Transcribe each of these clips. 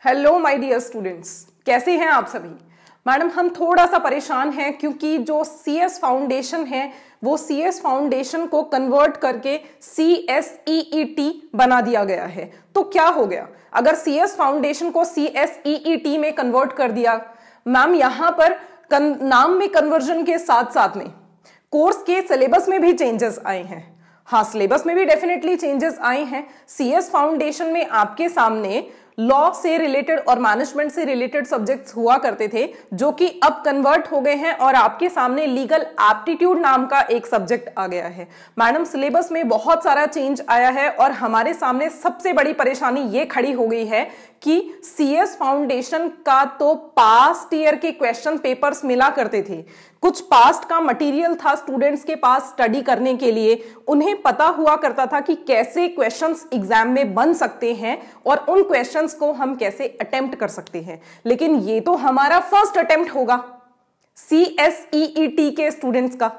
Hello my dear students, कैसे हैं आप सभी। मैडम हम थोड़ा सा परेशान हैं क्योंकि जो सीएस फाउंडेशन है वो सीएस फाउंडेशन को कन्वर्ट करके CSEET बना दिया गया है। तो क्या हो गया अगर सीएस फाउंडेशन को CSEET में कन्वर्ट कर दिया। मैम यहां पर नाम में कन्वर्जन के साथ साथ में कोर्स के सिलेबस में भी चेंजेस आए हैं। हाँ, सिलेबस में भी डेफिनेटली चेंजेस आए हैं। सीएस फाउंडेशन में आपके सामने लॉ से रिलेटेड और मैनेजमेंट से रिलेटेड सब्जेक्ट्स हुआ करते थे जो कि अब कन्वर्ट हो गए हैं और आपके सामने लीगल एप्टीट्यूड नाम का एक सब्जेक्ट आ गया है। मैडम सिलेबस में बहुत सारा चेंज आया है और हमारे सामने सबसे बड़ी परेशानी ये खड़ी हो गई है कि सीएस फाउंडेशन का तो पास्ट ईयर के क्वेश्चन पेपर्स मिला करते थे। कुछ पास्ट का मटेरियल था स्टूडेंट्स के पास स्टडी करने के लिए, उन्हें पता हुआ करता था कि कैसे क्वेश्चंस एग्जाम में बन सकते हैं और उन क्वेश्चंस को हम कैसे अटेम्प्ट कर सकते हैं। लेकिन ये तो हमारा फर्स्ट अटेम्प्ट होगा CSEET के स्टूडेंट्स का,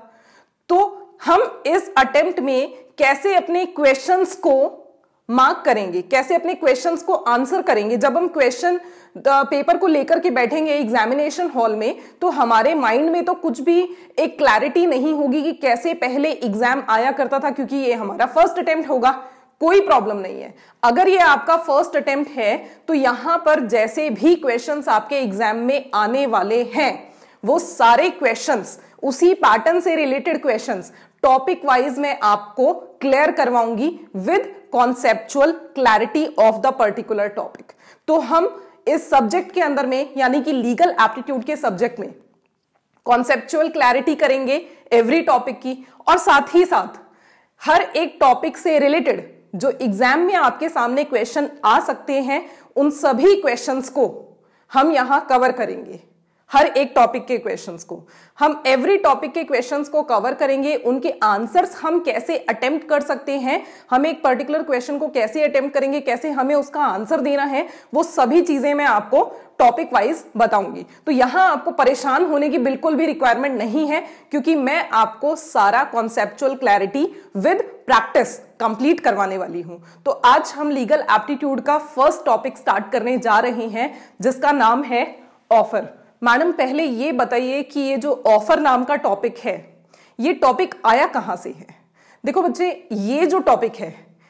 तो हम इस अटेम्प्ट में कैसे अपने क्वेश्चंस को मार्क करेंगे, कैसे अपने क्वेश्चंस को आंसर करेंगे। जब हम क्वेश्चन पेपर को लेकर के बैठेंगे एग्जामिनेशन हॉल में तो हमारे माइंड में तो कुछ भी एक क्लैरिटी नहीं होगी कि कैसे पहले एग्जाम आया करता था, क्योंकि ये हमारा फर्स्ट अटेम्प्ट होगा। कोई प्रॉब्लम नहीं है, अगर ये आपका फर्स्ट अटेम्प्ट है तो यहां पर जैसे भी क्वेश्चंस आपके एग्जाम में आने वाले हैं वो सारे क्वेश्चंस उसी पैटर्न से रिलेटेड क्वेश्चंस टॉपिक वाइज में आपको क्लियर करवाऊंगी with conceptual clarity of the particular topic. तो हम इस सब्जेक्ट के अंदर में यानी कि लीगल एप्टीट्यूड के सब्जेक्ट में कॉन्सेप्चुअल क्लैरिटी करेंगे एवरी टॉपिक की, और साथ ही साथ हर एक टॉपिक से रिलेटेड जो एग्जाम में आपके सामने क्वेश्चन आ सकते हैं उन सभी क्वेश्चंस को हम यहां कवर करेंगे। हर एक टॉपिक के क्वेश्चंस को हम एवरी टॉपिक के क्वेश्चंस को कवर करेंगे। उनके आंसर्स हम कैसे अटेम्प्ट कर सकते हैं, हम एक पर्टिकुलर क्वेश्चन को कैसे अटेम्प्ट करेंगे, कैसे हमें उसका आंसर देना है, वो सभी चीजें मैं आपको टॉपिक वाइज बताऊंगी। तो यहां आपको परेशान होने की बिल्कुल भी रिक्वायरमेंट नहीं है क्योंकि मैं आपको सारा conceptual clarity with practice complete करवाने वाली हूं। तो आज हम लीगल एप्टीट्यूड का फर्स्ट टॉपिक स्टार्ट करने जा रहे हैं जिसका नाम है ऑफर। मैडम पहले ये बताइए कि ये जो ऑफर नाम का टॉपिक है ये टॉपिक आया कहां से है। देखो बच्चे, ये जो टॉपिक है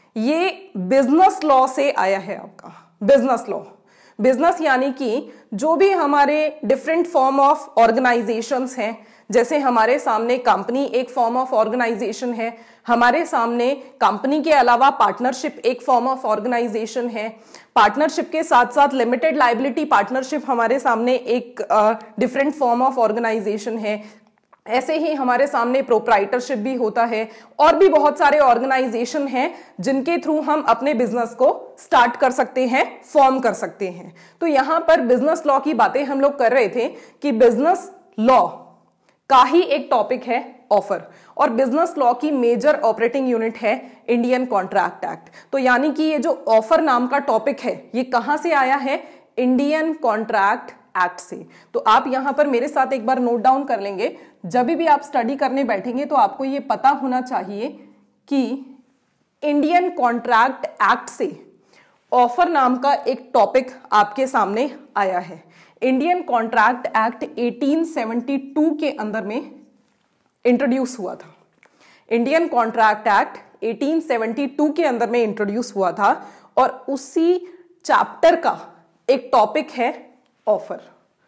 ये बिजनेस लॉ से आया है। आपका बिजनेस लॉ, बिजनेस यानी कि जो भी हमारे डिफरेंट फॉर्म ऑफ ऑर्गेनाइजेशंस हैं, जैसे हमारे सामने कंपनी एक फॉर्म ऑफ ऑर्गेनाइजेशन है, हमारे सामने कंपनी के अलावा पार्टनरशिप एक फॉर्म ऑफ ऑर्गेनाइजेशन है, पार्टनरशिप के साथ साथ लिमिटेड लायबिलिटी पार्टनरशिप हमारे सामने एक डिफरेंट फॉर्म ऑफ ऑर्गेनाइजेशन है। ऐसे ही हमारे सामने प्रोप्राइटरशिप भी होता है और भी बहुत सारे ऑर्गेनाइजेशन हैं जिनके थ्रू हम अपने बिजनेस को स्टार्ट कर सकते हैं, फॉर्म कर सकते हैं। तो यहां पर बिजनेस लॉ की बातें हम लोग कर रहे थे कि बिजनेस लॉ का ही एक टॉपिक है ऑफर, और बिजनेस लॉ की मेजर ऑपरेटिंग यूनिट है इंडियन कॉन्ट्रैक्ट एक्ट। तो यानी कि ये जो ऑफर नाम का टॉपिक है ये कहां से आया है, इंडियन कॉन्ट्रैक्ट एक्ट से। तो आप यहां पर मेरे साथ एक बार नोट डाउन कर लेंगे, जब भी आप स्टडी करने बैठेंगे तो आपको ये पता होना चाहिए कि इंडियन कॉन्ट्रैक्ट एक्ट से ऑफर नाम का एक टॉपिक आपके सामने आया है। इंडियन कॉन्ट्रैक्ट एक्ट 1872 के अंदर में इंट्रोड्यूस हुआ था। इंडियन कॉन्ट्रैक्ट एक्ट 1872 के अंदर में इंट्रोड्यूस हुआ था और उसी चैप्टर का एक टॉपिक है offer.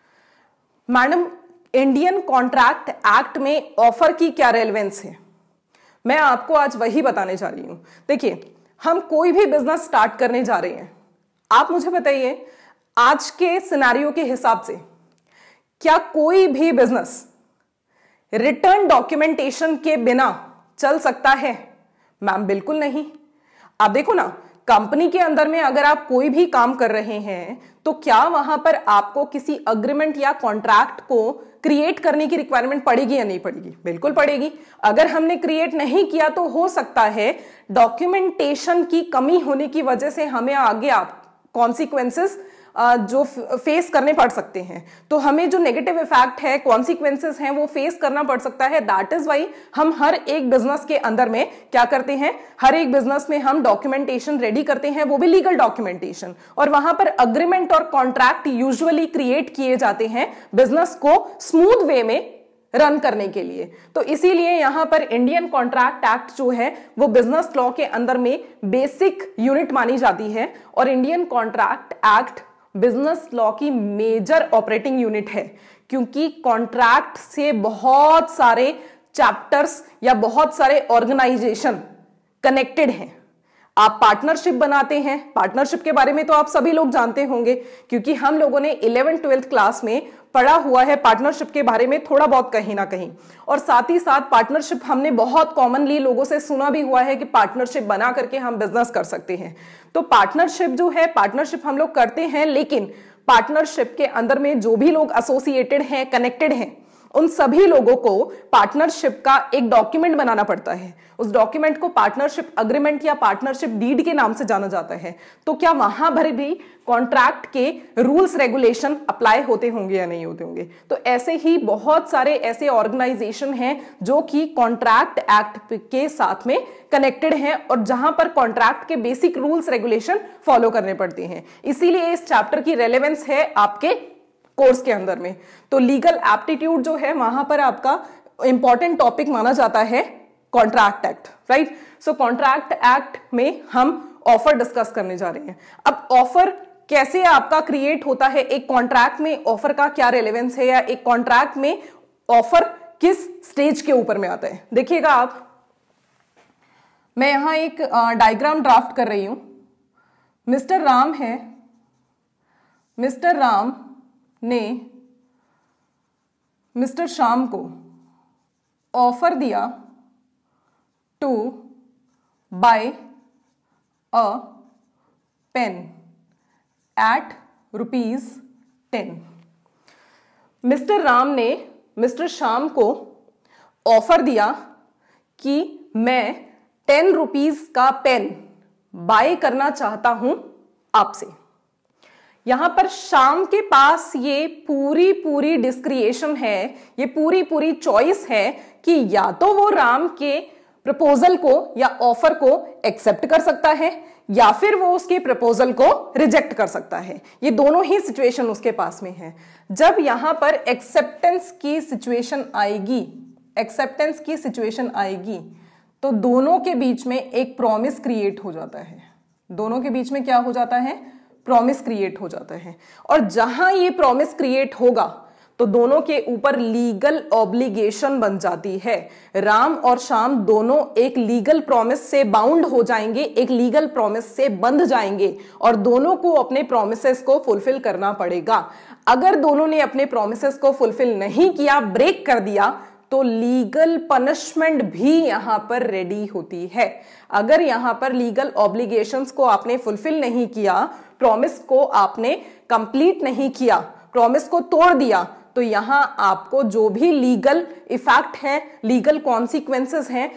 Madam Indian contract act में ऑफर की क्या रेलेवेंस है, मैं आपको आज वही बताने जा रही हूं। देखिए, हम कोई भी बिजनेस स्टार्ट करने जा रहे हैं, आप मुझे बताइए आज के सिनेरियो के हिसाब से क्या कोई भी बिजनेस रिटर्न डॉक्यूमेंटेशन के बिना चल सकता है? मैम बिल्कुल नहीं। आप देखो ना, कंपनी के अंदर में अगर आप कोई भी काम कर रहे हैं तो क्या वहां पर आपको किसी अग्रीमेंट या कॉन्ट्रैक्ट को क्रिएट करने की रिक्वायरमेंट पड़ेगी या नहीं पड़ेगी? बिल्कुल पड़ेगी। अगर हमने क्रिएट नहीं किया तो हो सकता है डॉक्यूमेंटेशन की कमी होने की वजह से हमें आगे आप कॉन्सिक्वेंसेस जो फेस करने पड़ सकते हैं। तो हमें जो नेगेटिव इफेक्ट है, कॉन्सिक्वेंसेस हैं, वो फेस करना पड़ सकता है। दैट इज वाई हम हर एक बिजनेस के अंदर में क्या करते हैं, हर एक बिजनेस में हम डॉक्यूमेंटेशन रेडी करते हैं, वो भी लीगल डॉक्यूमेंटेशन, और वहां पर अग्रीमेंट और कॉन्ट्रैक्ट यूजुअली क्रिएट किए जाते हैं बिजनेस को स्मूथ वे में रन करने के लिए। तो इसीलिए यहां पर इंडियन कॉन्ट्रैक्ट एक्ट जो है वो बिजनेस लॉ के अंदर में बेसिक यूनिट मानी जाती है, और Indian contract act business law की मेजर ऑपरेटिंग यूनिट है, क्योंकि कॉन्ट्रैक्ट से बहुत सारे चैप्टर्स या बहुत सारे ऑर्गेनाइजेशन कनेक्टेड हैं। आप पार्टनरशिप बनाते हैं, पार्टनरशिप के बारे में तो आप सभी लोग जानते होंगे, क्योंकि हम लोगों ने 11th 12th क्लास में पढ़ा हुआ है पार्टनरशिप के बारे में थोड़ा बहुत कहीं ना कहीं। और साथ ही साथ पार्टनरशिप हमने बहुत कॉमनली लोगों से सुना भी हुआ है कि पार्टनरशिप बना करके हम बिजनेस कर सकते हैं। तो पार्टनरशिप जो है, पार्टनरशिप हम लोग करते हैं, लेकिन पार्टनरशिप के अंदर में जो भी लोग एसोसिएटेड हैं, कनेक्टेड हैं, उन सभी लोगों को पार्टनरशिप का एक डॉक्यूमेंट बनाना पड़ता है। उस डॉक्यूमेंट को पार्टनरशिप अग्रीमेंट या पार्टनरशिप डीड के नाम से जाना जाता है। तो क्या वहां पर भी कॉन्ट्रैक्ट के रूल्स रेगुलेशन अप्लाई होते होंगे या नहीं होते होंगे? तो ऐसे ही बहुत सारे ऐसे ऑर्गेनाइजेशन हैं जो कि कॉन्ट्रैक्ट एक्ट के साथ में कनेक्टेड हैं, और जहां पर कॉन्ट्रैक्ट के बेसिक रूल्स रेगुलेशन फॉलो करने पड़ते हैं। इसीलिए इस चैप्टर की रेलेवेंस है आपके कोर्स के अंदर में। तो लीगल एप्टीट्यूड जो है वहां पर आपका इंपॉर्टेंट टॉपिक माना जाता है contract act, right. So contract act में हम ऑफर डिस्कस करने जा रहे हैं। अब ऑफर कैसे आपका क्रिएट होता है, एक कॉन्ट्रैक्ट में ऑफर का क्या रेलेवेंस है, या एक कॉन्ट्रैक्ट में ऑफर किस स्टेज के ऊपर में आता है। देखिएगा आप, मैं यहां एक डायग्राम ड्राफ्ट कर रही हूं। मिस्टर राम है, मिस्टर राम ने मिस्टर श्याम को ऑफर दिया to buy a pen at ₹10। Mister Ram ने मिस्टर श्याम को ऑफर दिया कि मैं 10 रुपीज का पेन बाय करना चाहता हूं आपसे। यहां पर श्याम के पास ये पूरी डिस्क्रिएशन है, ये पूरी चॉइस है कि या तो वो राम के प्रपोजल को या ऑफर को एक्सेप्ट कर सकता है, या फिर वो उसके प्रपोजल को रिजेक्ट कर सकता है। ये दोनों ही सिचुएशन उसके पास में है। जब यहां पर एक्सेप्टेंस की सिचुएशन आएगी, एक्सेप्टेंस की सिचुएशन आएगी, तो दोनों के बीच में एक प्रॉमिस क्रिएट हो जाता है। दोनों के बीच में क्या हो जाता है? प्रॉमिस क्रिएट हो जाता है। और जहां ये प्रॉमिस क्रिएट होगा तो दोनों के ऊपर लीगल ऑब्लिगेशन बन जाती है। राम और श्याम दोनों एक लीगल प्रॉमिस से बाउंड हो जाएंगे, एक लीगल प्रॉमिस से बंध जाएंगे, और दोनों को अपने प्रॉमिसेस को फुलफिल करना पड़ेगा। अगर दोनों ने अपने प्रॉमिसेस को फुलफिल नहीं किया, ब्रेक कर दिया, तो लीगल पनिशमेंट भी यहां पर रेडी होती है। अगर यहां पर लीगल ऑब्लिगेशंस को आपने फुलफिल नहीं किया, प्रॉमिस को आपने कंप्लीट नहीं किया, प्रॉमिस को तोड़ दिया, तो यहां आपको जो भी लीगल इफेक्ट है, लीगल कॉन्सिक्वेंसेस हैं,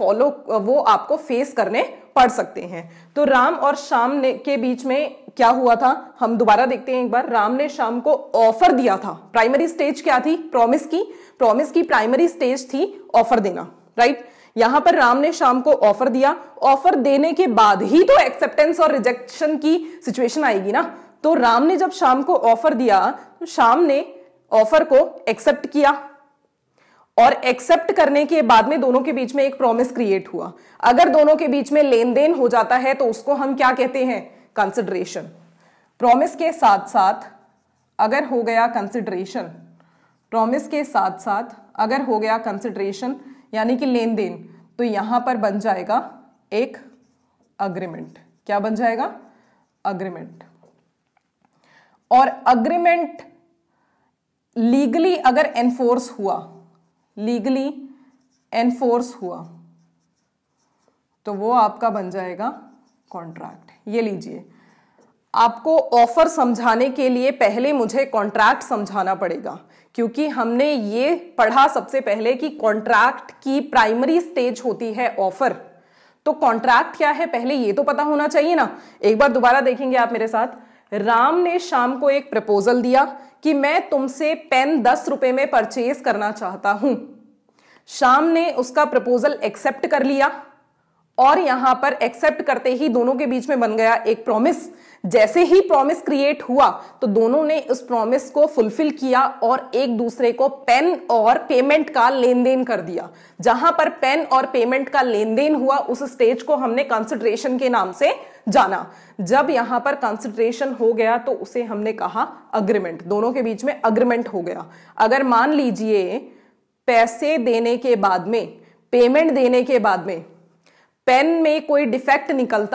वो आपको फेस करने पड़ सकते हैं। तो राम और श्याम के बीच में क्या हुआ था, हम दोबारा देखते हैं एक बार। राम ने श्याम को ऑफर दिया था। प्राइमरी स्टेज क्या थी? प्रॉमिस की प्राइमरी स्टेज थी ऑफर देना, राइट। यहां पर राम ने श्याम को ऑफर दिया। ऑफर देने के बाद ही तो एक्सेप्टेंस और रिजेक्शन की सिचुएशन आएगी ना। तो राम ने जब श्याम को ऑफर दिया, तो श्याम ने ऑफर को एक्सेप्ट किया, और एक्सेप्ट करने के बाद में दोनों के बीच में एक प्रॉमिस क्रिएट हुआ। अगर दोनों के बीच में लेन देन हो जाता है तो उसको हम क्या कहते हैं? कंसिडरेशन। प्रॉमिस के साथ साथ अगर हो गया कंसिडरेशन, प्रॉमिस के साथ साथ अगर हो गया कंसिडरेशन यानी कि लेन देन, तो यहां पर बन जाएगा एक अग्रीमेंट। क्या बन जाएगा? अग्रीमेंट। और अग्रीमेंट लीगली अगर एनफोर्स हुआ, लीगली एनफोर्स हुआ, तो वो आपका बन जाएगा कॉन्ट्रैक्ट। ये लीजिए, आपको ऑफर समझाने के लिए पहले मुझे कॉन्ट्रैक्ट समझाना पड़ेगा, क्योंकि हमने ये पढ़ा सबसे पहले कि कॉन्ट्रैक्ट की प्राइमरी स्टेज होती है ऑफर। तो कॉन्ट्रैक्ट क्या है पहले ये तो पता होना चाहिए ना। एक बार दोबारा देखेंगे आप मेरे साथ। राम ने श्याम को एक प्रपोजल दिया कि मैं तुमसे पेन 10 रुपए में परचेज करना चाहता हूं। श्याम ने उसका प्रपोजल एक्सेप्ट कर लिया और यहां पर एक्सेप्ट करते ही दोनों के बीच में बन गया एक प्रॉमिस। जैसे ही प्रॉमिस क्रिएट हुआ तो दोनों ने उस प्रॉमिस को फुलफिल किया और एक दूसरे को पेन और पेमेंट का लेन देन कर दिया। जहां पर पेन और पेमेंट का लेन देन हुआ उस स्टेज को हमने कंसिडरेशन के नाम से जाना। जब यहां पर कंसिडरेशन हो गया तो उसे हमने कहा अग्रीमेंट। दोनों के बीच में अग्रीमेंट हो गया। अगर मान लीजिए पैसे देने के बाद में, पेमेंट देने के बाद में पेन में कोई डिफेक्ट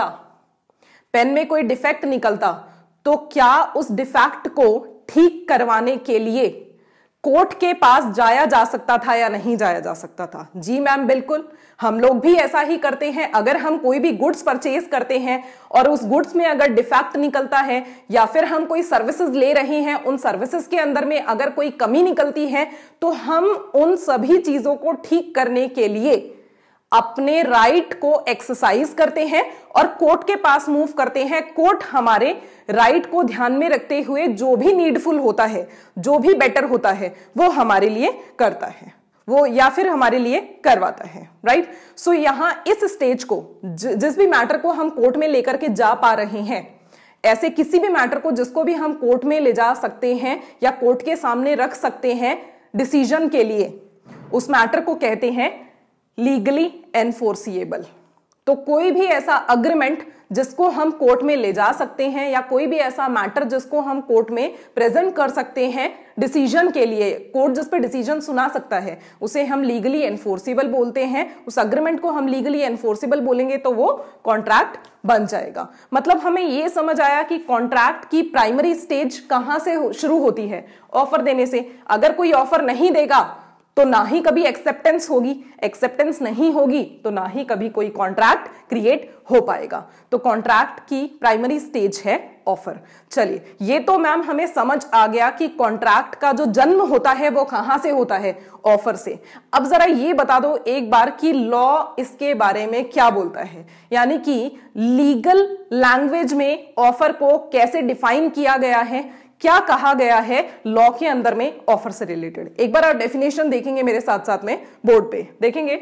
निकलता, तो क्या उस डिफेक्ट को ठीक करवाने के लिए कोर्ट के पास जाया जा सकता था या नहीं जाया जा सकता था? जी मैम, बिल्कुल। हम लोग भी ऐसा ही करते हैं। अगर हम कोई भी गुड्स परचेज करते हैं और उस गुड्स में अगर डिफेक्ट निकलता है या फिर हम कोई सर्विसेज ले रहे हैं, उन सर्विसेज के अंदर में अगर कोई कमी निकलती है तो हम उन सभी चीजों को ठीक करने के लिए अपने राइट को एक्सरसाइज करते हैं और कोर्ट के पास मूव करते हैं। कोर्ट हमारे राइट को ध्यान में रखते हुए जो भी नीडफुल होता है, जो भी बेटर होता है, वो हमारे लिए करता है, वो या फिर हमारे लिए करवाता है, राइट। सो यहां इस स्टेज को, जिस भी मैटर को हम कोर्ट में लेकर के जा पा रहे हैं, ऐसे किसी भी मैटर को जिसको भी हम कोर्ट में ले जा सकते हैं या कोर्ट के सामने रख सकते हैं डिसीजन के लिए, उस मैटर को कहते हैं लीगली एनफोर्सिएबल। तो कोई भी ऐसा अग्रीमेंट जिसको हम कोर्ट में ले जा सकते हैं या कोई भी ऐसा मैटर जिसको हम कोर्ट में प्रेजेंट कर सकते हैं डिसीजन के लिए, कोर्ट जिस पे डिसीजन सुना सकता है, उसे हम लीगली एनफोर्सिबल बोलते हैं। उस अग्रीमेंट को हम लीगली एनफोर्सिबल बोलेंगे तो वो कॉन्ट्रैक्ट बन जाएगा। मतलब हमें ये समझ आया कि कॉन्ट्रैक्ट की प्राइमरी स्टेज कहां से शुरू होती है? ऑफर देने से। अगर कोई ऑफर नहीं देगा तो ना ही कभी एक्सेप्टेंस होगी, एक्सेप्टेंस नहीं होगी तो ना ही कभी कोई कॉन्ट्रैक्ट क्रिएट हो पाएगा। तो कॉन्ट्रैक्ट की प्राइमरी स्टेज है ऑफर। चलिए, ये तो मैम हमें समझ आ गया कि कॉन्ट्रैक्ट का जो जन्म होता है वो कहां से होता है? ऑफर से। अब जरा ये बता दो एक बार कि लॉ इसके बारे में क्या बोलता है, यानी कि लीगल लैंग्वेज में ऑफर को कैसे डिफाइन किया गया है, क्या कहा गया है लॉ के अंदर में ऑफर से रिलेटेड। एक बार आप डेफिनेशन देखेंगे मेरे साथ साथ में, बोर्ड पे देखेंगे।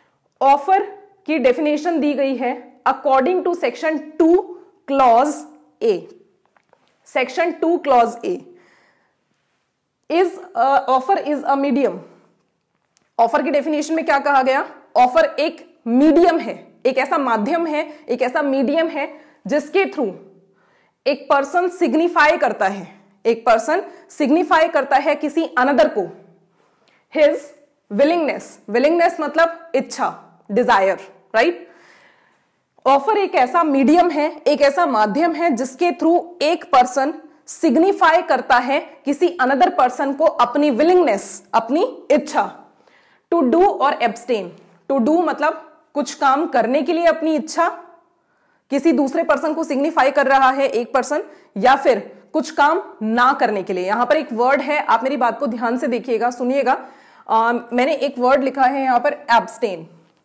ऑफर की डेफिनेशन दी गई है according to section 2 clause A. Section 2 clause A is offer is a medium. Offer की डेफिनेशन में क्या कहा गया? ऑफर एक मीडियम है, एक ऐसा माध्यम है, एक ऐसा मीडियम है जिसके थ्रू एक पर्सन सिग्निफाई करता है, एक पर्सन सिग्निफाई करता है किसी अनदर को हिज विलिंगनेस। विलिंगनेस मतलब इच्छा, डिजायर, राइट। ऑफर एक ऐसा मीडियम है, एक ऐसा माध्यम है जिसके थ्रू एक पर्सन सिग्निफाई करता है किसी अनदर पर्सन को अपनी विलिंगनेस, अपनी इच्छा। टू डू और एब्सटेन। टू डू मतलब कुछ काम करने के लिए अपनी इच्छा किसी दूसरे पर्सन को सिग्निफाई कर रहा है एक पर्सन, या फिर कुछ काम ना करने के लिए। यहां पर एक वर्ड है, आप मेरी बात को ध्यान से देखिएगा, सुनिएगा। मैंने एक वर्ड लिखा है यहां पर एब्सटेन।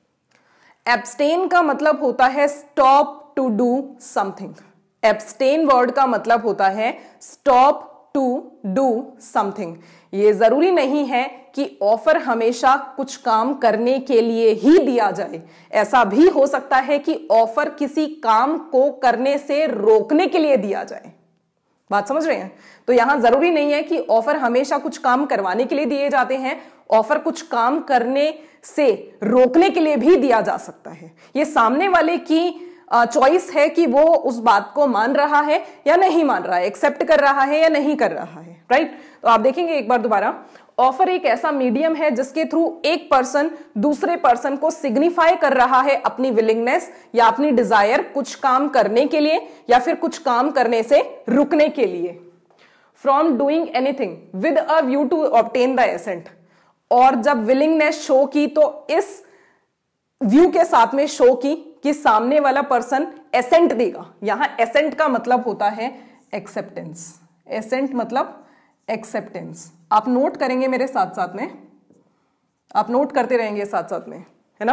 एब्सटेन का मतलब होता है stop to do something. Abstain word का मतलब होता है स्टॉप टू डू समथिंग। ये जरूरी नहीं है कि ऑफर हमेशा कुछ काम करने के लिए ही दिया जाए। ऐसा भी हो सकता है कि ऑफर किसी काम को करने से रोकने के लिए दिया जाए। बात समझ रहे हैं? तो यहां जरूरी नहीं है कि ऑफर हमेशा कुछ काम करवाने के लिए दिए जाते हैं। ऑफर कुछ काम करने से रोकने के लिए भी दिया जा सकता है। ये सामने वाले की चॉइस है कि वो उस बात को मान रहा है या नहीं मान रहा है, एक्सेप्ट कर रहा है या नहीं कर रहा है, राइट। तो आप देखेंगे एक बार दोबारा, ऑफर एक ऐसा मीडियम है जिसके थ्रू एक पर्सन दूसरे पर्सन को सिग्निफाई कर रहा है अपनी विलिंगनेस या अपनी डिजायर कुछ काम करने के लिए या फिर कुछ काम करने से रुकने के लिए। From doing anything with a view to obtain the assent. और जब विलिंगनेस शो की तो इस व्यू के साथ में शो की कि सामने वाला पर्सन एसेंट देगा। यहां एसेंट का मतलब होता है एक्सेप्टेंस। एसेंट मतलब एक्सेप्टेंस। आप नोट करेंगे मेरे साथ साथ में, आप नोट करते रहेंगे साथ साथ में, है ना।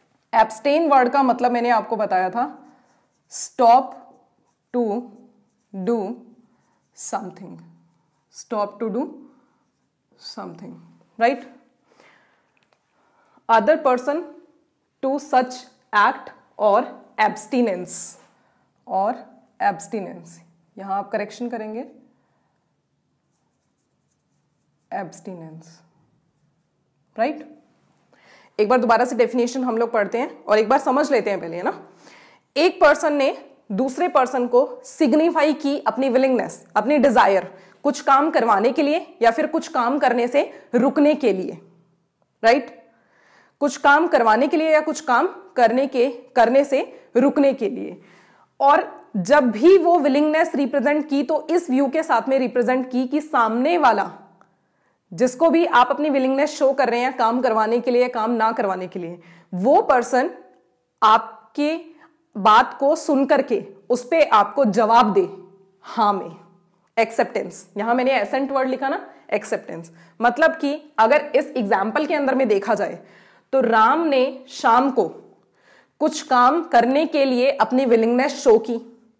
एब्सटेन वर्ड का मतलब मैंने आपको बताया था stop to do something, stop to do something, right? Other person to such act or abstinence, यहां आप करेक्शन करेंगे एब्सटिनेंस, राइट? एक बार दोबारा से डेफिनेशन हम लोग पढ़ते हैं और एक बार समझ लेते हैं पहले, है ना? एक पर्सन ने दूसरे पर्सन को सिग्निफाई की अपनी विलिंगनेस, अपनी डिजायर, कुछ काम करवाने के लिए या फिर कुछ काम करने से रुकने के लिए, राइट? कुछ काम करवाने के लिए या कुछ काम करने से रुकने के लिए। और जब भी वो विलिंगनेस रिप्रेजेंट की तो इस व्यू के साथ में रिप्रेजेंट की कि सामने वाला, जिसको भी आप अपनी विलिंगनेस शो कर रहे हैं काम करवाने के लिए, काम ना करवाने के लिए, वो पर्सन आपके बात को सुन करके उस पे आपको जवाब दे हाँ में, एक्सेप्टेंस। यहां मैंने एसेंट वर्ड लिखा ना, एक्सेप्टेंस। मतलब कि अगर इस एग्जाम्पल के अंदर में देखा जाए तो राम ने शाम को कुछ काम करने के लिए अपनी विलिंगनेस शो की,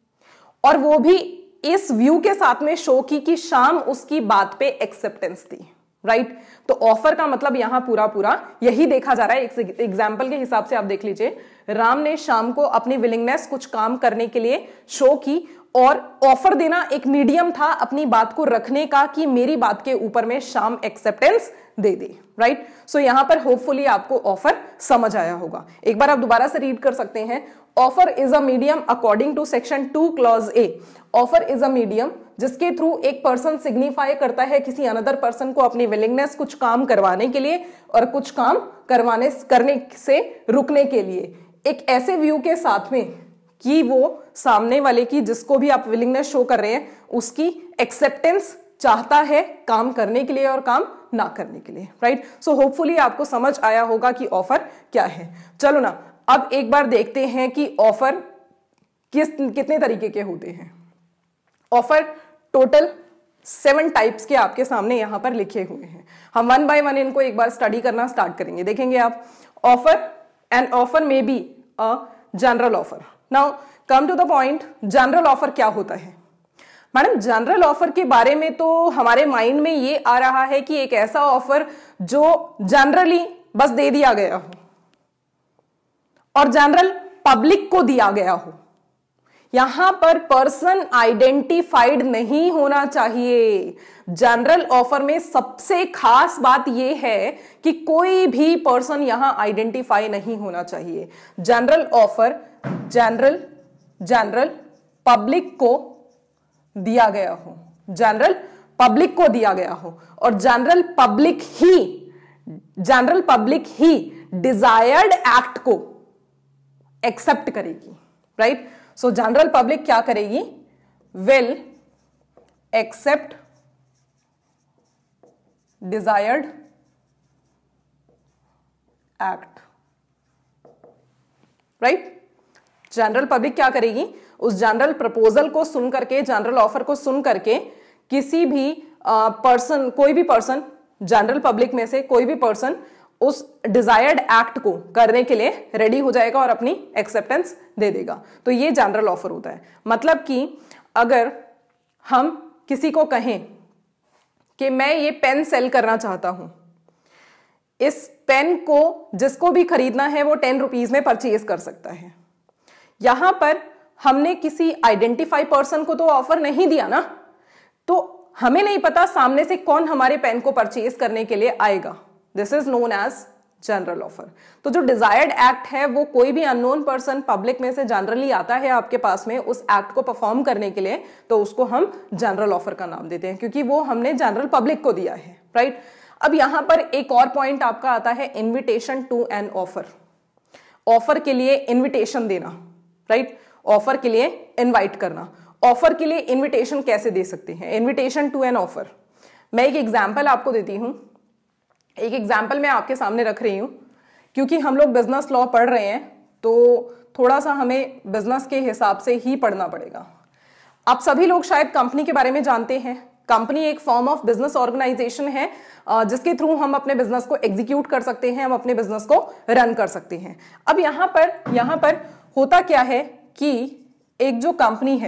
और वो भी इस व्यू के साथ में शो की कि शाम उसकी बात पे एक्सेप्टेंस दी, राइट? तो ऑफर का मतलब यहां पूरा यही देखा जा रहा है। एक एग्जाम्पल के हिसाब से आप देख लीजिए, राम ने शाम को अपनी विलिंगनेस कुछ काम करने के लिए शो की, और ऑफर देना एक मीडियम था अपनी बात को रखने का कि मेरी बात के ऊपर में शाम एक्सेप्टेंस दे दे, राइट? सो यहां पर होपफुली आपको ऑफर समझ आया होगा। एक बार आप दोबारा से रीड कर सकते हैं। Offer is a medium according to section 2 clause A. Offer is a medium जिसके थ्रू एक पर्सन सिग्निफाई करता है किसी अनदर पर्सन को अपनी विलिंगनेस कुछ काम करवाने के लिए और कुछ काम करने से रुकने के लिए, एक ऐसे व्यू के साथ में कि वो सामने वाले की, जिसको भी आप विलिंगनेस शो कर रहे हैं, उसकी एक्सेप्टेंस चाहता है काम करने के लिए और काम ना करने के लिए, राइट? सो होपफुली आपको समझ आया होगा कि ऑफर क्या है। चलो ना, अब एक बार देखते हैं कि ऑफर कितने तरीके के होते हैं। ऑफर टोटल 7 टाइप्स के आपके सामने यहां पर लिखे हुए हैं। हम 1 बाय 1 इनको एक बार स्टडी करना स्टार्ट करेंगे। देखेंगे आप, offer and offer may be a general offer. Now come to the point, general offer क्या होता है? मैडम, जनरल ऑफर के बारे में तो हमारे माइंड में ये आ रहा है कि एक ऐसा ऑफर जो जनरली बस दे दिया गया हो और जनरल पब्लिक को दिया गया हो। यहां पर पर्सन आइडेंटिफाइड नहीं होना चाहिए। जनरल ऑफर में सबसे खास बात यह है कि कोई भी पर्सन यहां आइडेंटिफाई नहीं होना चाहिए। जनरल ऑफर जनरल पब्लिक को दिया गया हो, जनरल पब्लिक को दिया गया हो, और जनरल पब्लिक ही डिजायर्ड एक्ट को एक्सेप्ट करेगी, राइट? सो जनरल पब्लिक क्या करेगी? Will accept desired act, right? General public क्या करेगी? उस जनरल प्रपोजल को सुन करके, जनरल ऑफर को सुन करके, किसी भी पर्सन, कोई भी पर्सन, जनरल पब्लिक में से कोई भी पर्सन उस डिजायर्ड एक्ट को करने के लिए रेडी हो जाएगा और अपनी एक्सेप्टेंस दे देगा। तो ये जनरल ऑफर होता है। मतलब कि अगर हम किसी को कहें कि मैं ये पेन सेल करना चाहता हूं, इस पेन को जिसको भी खरीदना है वो 10 रुपीज में परचेज कर सकता है। यहां पर हमने किसी आइडेंटिफाई पर्सन को तो ऑफर नहीं दिया ना, तो हमें नहीं पता सामने से कौन हमारे पेन को परचेज करने के लिए आएगा। This is known as general offer. तो जो डिजायर्ड एक्ट है वो कोई भी अननोन पर्सन पब्लिक में से जनरली आता है आपके पास में उस एक्ट को परफॉर्म करने के लिए, तो उसको हम जनरल ऑफर का नाम देते हैं, क्योंकि वो हमने जनरल पब्लिक को दिया है, राइट? अब यहां पर एक और पॉइंट आपका आता है, invitation to an offer. Offer के लिए इन्विटेशन देना, राइट? ऑफर के लिए इनवाइट करना। ऑफर के लिए इनविटेशन कैसे दे सकते हैं? इनविटेशन टू एन ऑफर, मैं एक एग्जांपल आपको देती हूं। एक एग्जांपल मैं आपके सामने रख रही हूं, क्योंकि हम लोग बिजनेस लॉ पढ़ रहे हैं तो थोड़ा सा हमें बिजनेस के हिसाब से ही पढ़ना पड़ेगा। आप सभी लोग शायद कंपनी के बारे में जानते हैं। कंपनी एक फॉर्म ऑफ बिजनेस ऑर्गेनाइजेशन है जिसके थ्रू हम अपने बिजनेस को एग्जीक्यूट कर सकते हैं, हम अपने बिजनेस को रन कर सकते हैं। अब यहां पर होता क्या है कि एक जो कंपनी है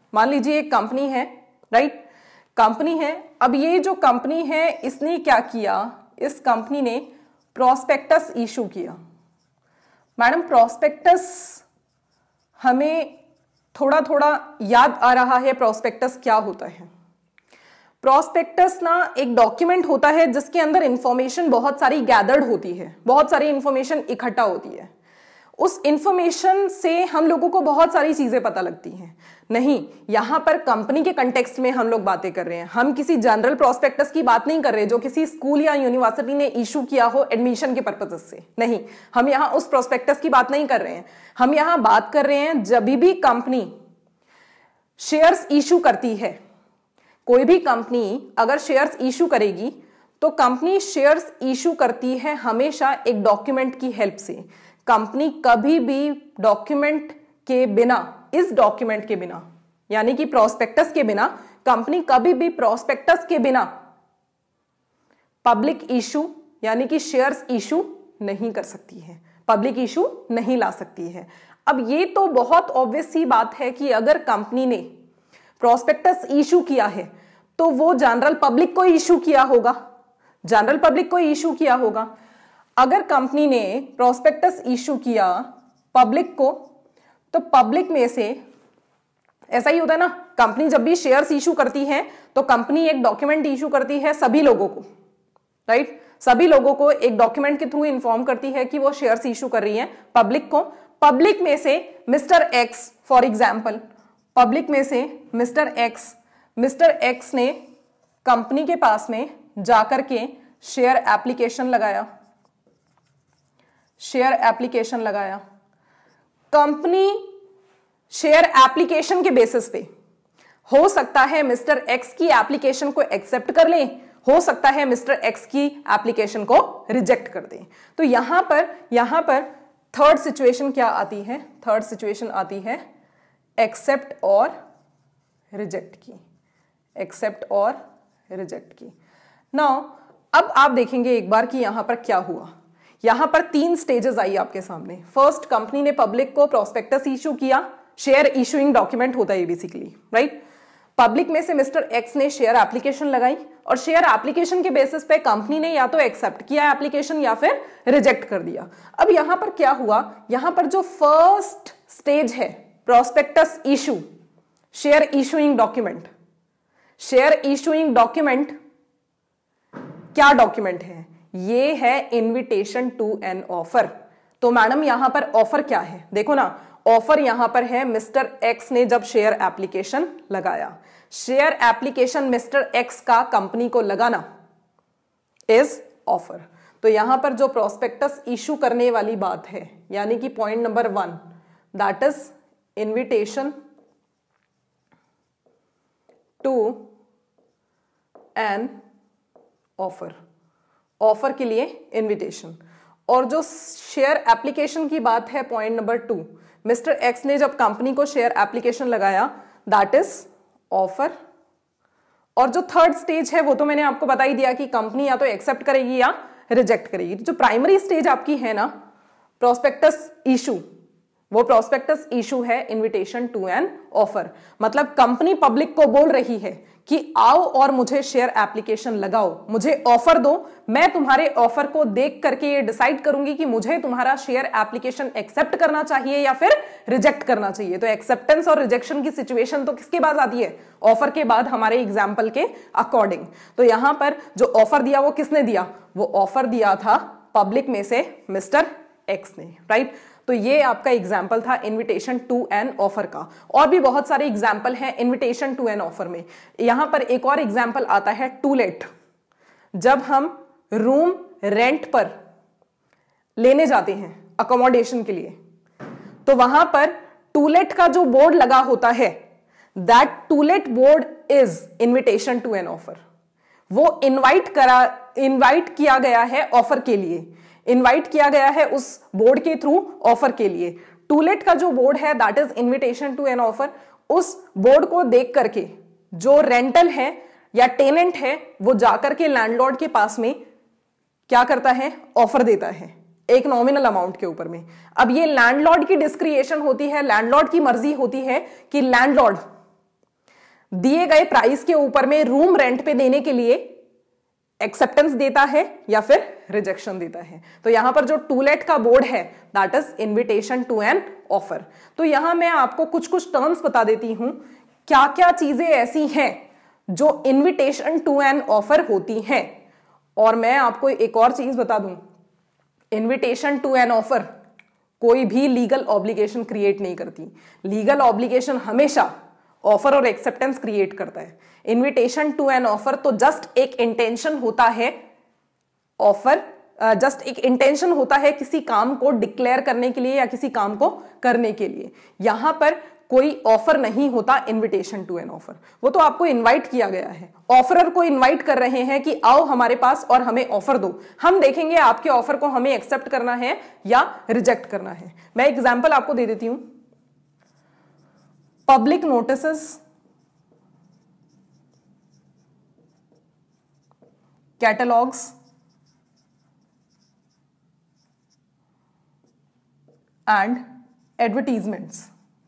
मान लीजिए एक कंपनी है, राइट, कंपनी है। अब ये जो कंपनी है इसने क्या किया, इस कंपनी ने प्रोस्पेक्टस इशू किया। मैडम प्रोस्पेक्टस हमें थोड़ा थोड़ा याद आ रहा है, प्रोस्पेक्टस क्या होता है। प्रोस्पेक्टस ना एक डॉक्यूमेंट होता है जिसके अंदर इंफॉर्मेशन बहुत सारी गैदर्ड होती है, बहुत सारी इंफॉर्मेशन इकट्ठा होती है। उस इंफॉर्मेशन से हम लोगों को बहुत सारी चीजें पता लगती हैं। नहीं, यहां पर कंपनी के कंटेक्स्ट में हम लोग बातें कर रहे हैं, हम किसी जनरल प्रोस्पेक्टस की बात नहीं कर रहे जो किसी स्कूल या यूनिवर्सिटी ने इशू किया हो एडमिशन के पर्पज से। नहीं, हम यहां उस प्रोस्पेक्टस की बात नहीं कर रहे हैं। हम यहां बात कर रहे हैं जब भी कंपनी शेयर्स इशू करती है, कोई भी कंपनी अगर शेयर्स इशू करेगी तो कंपनी शेयर्स इशू करती है हमेशा एक डॉक्यूमेंट की हेल्प से। कंपनी कभी भी डॉक्यूमेंट के बिना, इस डॉक्यूमेंट के बिना यानी कि प्रोस्पेक्टस के बिना, कंपनी कभी भी प्रोस्पेक्टस के बिना पब्लिक इशू यानी कि शेयर्स इशू नहीं कर सकती है, पब्लिक इशू नहीं ला सकती है। अब ये तो बहुत ऑब्वियस सी बात है कि अगर कंपनी ने प्रोस्पेक्टस इशू किया है तो वो जनरल पब्लिक को इशू किया होगा, जनरल पब्लिक को इशू किया होगा। अगर कंपनी ने प्रोस्पेक्टस इशू किया पब्लिक को, तो पब्लिक में से, ऐसा ही होता है ना, कंपनी जब भी शेयर्स इशू करती है तो कंपनी एक डॉक्यूमेंट इशू करती है सभी लोगों को, राइट, सभी लोगों को एक डॉक्यूमेंट के थ्रू इन्फॉर्म करती है कि वो शेयर्स इशू कर रही है पब्लिक को। पब्लिक में से mister X, for example, public में से मिस्टर एक्स ने कंपनी के पास में जाकर के शेयर एप्लीकेशन लगाया। कंपनी शेयर एप्लीकेशन के बेसिस पे हो सकता है मिस्टर एक्स की एप्लीकेशन को एक्सेप्ट कर लें, हो सकता है मिस्टर एक्स की एप्लीकेशन को रिजेक्ट कर दें। तो यहां पर थर्ड सिचुएशन क्या आती है, थर्ड सिचुएशन आती है एक्सेप्ट और रिजेक्ट की, एक्सेप्ट और रिजेक्ट की। नाउ अब आप देखेंगे एक बार कि यहां पर क्या हुआ। यहां पर 3 स्टेजेस आई आपके सामने। फर्स्ट, कंपनी ने पब्लिक को प्रोस्पेक्टस इशू किया, शेयर इशूइंग डॉक्यूमेंट होता है बेसिकली, राइट। पब्लिक में से मिस्टर एक्स ने शेयर एप्लीकेशन लगाई और शेयर एप्लीकेशन के बेसिस पे कंपनी ने या तो एक्सेप्ट किया एप्लीकेशन या फिर रिजेक्ट कर दिया। अब यहां पर क्या हुआ, यहां पर जो फर्स्ट स्टेज है prospectus issue, share issuing document, share issuing document क्या डॉक्यूमेंट है, ये है इनविटेशन टू एन ऑफर। तो मैडम यहां पर ऑफर क्या है, देखो ना, ऑफर यहां पर है मिस्टर एक्स ने जब शेयर एप्लीकेशन लगाया, शेयर एप्लीकेशन मिस्टर एक्स का कंपनी को लगाना इज ऑफर। तो यहां पर जो प्रोस्पेक्टस इशू करने वाली बात है, यानी कि point number 1, that is invitation to an offer, offer के लिए इनविटेशन। और जो शेयर एप्लीकेशन की बात है पॉइंट नंबर 2, मिस्टर एक्स ने जब कंपनी को शेयर एप्लीकेशन लगाया, दैट इज ऑफर। और जो थर्ड स्टेज है वो तो मैंने आपको बता ही दिया कि कंपनी या तो एक्सेप्ट करेगी या रिजेक्ट करेगी। जो प्राइमरी स्टेज आपकी है ना प्रोस्पेक्टस इशू, वो प्रोस्पेक्टस इशू है इनविटेशन टू एन ऑफर। मतलब कंपनी पब्लिक को बोल रही है कि आओ और मुझे शेयर एप्लीकेशन लगाओ, मुझे ऑफर दो, मैं तुम्हारे ऑफर को देख करके ये डिसाइड करूंगी कि मुझे तुम्हारा शेयर एप्लीकेशन एक्सेप्ट करना चाहिए या फिर रिजेक्ट करना चाहिए। तो एक्सेप्टेंस और रिजेक्शन की सिचुएशन तो किसके बाद आती है, ऑफर के बाद, हमारे एग्जाम्पल के अकॉर्डिंग। तो यहां पर जो ऑफर दिया वो किसने दिया, वो ऑफर दिया था पब्लिक में से मिस्टर एक्स ने, राइट। तो ये आपका एग्जाम्पल था इनविटेशन टू एन ऑफर का। और भी बहुत सारे एग्जाम्पल हैं इनविटेशन टू एन ऑफर में। यहां पर एक और एग्जाम्पल आता है टू लेट। जब हम रूम रेंट पर लेने जाते हैं अकोमोडेशन के लिए, तो वहां पर टू लेट का जो बोर्ड लगा होता है, that to let board is invitation to an offer. वो इनवाइट किया गया है ऑफर के लिए, इनवाइट किया गया है उस बोर्ड के थ्रू ऑफर के लिए। टू लेट का जो बोर्ड है that is invitation to an offer. उस बोर्ड को देख करके जो रेंटल है या टेनेंट है वो जाकर के लैंडलॉर्ड के पास में क्या करता है, ऑफर देता है एक नॉमिनल अमाउंट के ऊपर में। अब ये लैंडलॉर्ड की डिस्क्रिएशन होती है, लैंडलॉर्ड की मर्जी होती है कि लैंडलॉर्ड दिए गए प्राइस के ऊपर में रूम रेंट पे देने के लिए एक्सेप्टेंस देता है या फिर रिजेक्शन देता है। तो यहां पर जो टू लेट का बोर्ड है that is invitation to an offer. तो यहां मैं आपको कुछ कुछ टर्म्स बता देती हूं, क्या क्या चीजें ऐसी हैं जो इन्विटेशन टू एन ऑफर होती हैं। और मैं आपको एक और चीज बता दूं, इन्विटेशन टू एन ऑफर कोई भी लीगल ऑब्लिगेशन क्रिएट नहीं करती। लीगल ऑब्लिगेशन हमेशा ऑफर और एक्सेप्टेंस क्रिएट करता है। इन्विटेशन टू एन ऑफर तो जस्ट एक इंटेंशन होता है, ऑफर जस्ट एक इंटेंशन होता है किसी काम को डिक्लेयर करने के लिए या किसी काम को करने के लिए। यहां पर कोई ऑफर नहीं होता इन्विटेशन टू एन ऑफर। वो तो आपको इनवाइट किया गया है, ऑफरर को इनवाइट कर रहे हैं कि आओ हमारे पास और हमें ऑफर दो, हम देखेंगे आपके ऑफर को हमें एक्सेप्ट करना है या रिजेक्ट करना है। मैं एग्जांपल आपको दे देती हूं, public notices, catalogues and advertisements.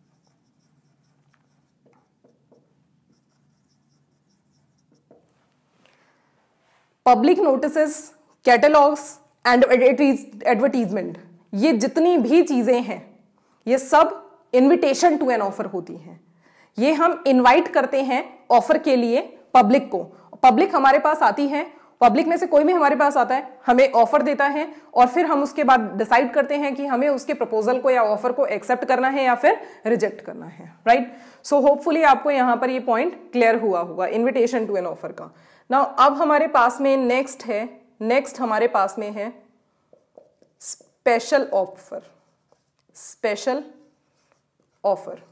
Public notices, catalogues and advertisement, ये जितनी भी चीजें हैं ये सब इन्विटेशन टू एन ऑफर होती हैं। ये हम इनवाइट करते हैं ऑफर के लिए पब्लिक को, पब्लिक हमारे पास आती है, पब्लिक में से कोई भी हमारे पास आता है, हमें ऑफर देता है और फिर हम उसके बाद डिसाइड करते हैं कि हमें उसके प्रपोजल को या ऑफर को एक्सेप्ट करना है या फिर रिजेक्ट करना है, राइट। सो होपफुली आपको यहां पर ये पॉइंट क्लियर हुआ होगा इन्विटेशन टू एन ऑफर का। नाउ अब हमारे पास में नेक्स्ट हमारे पास में है special offer. Special offer,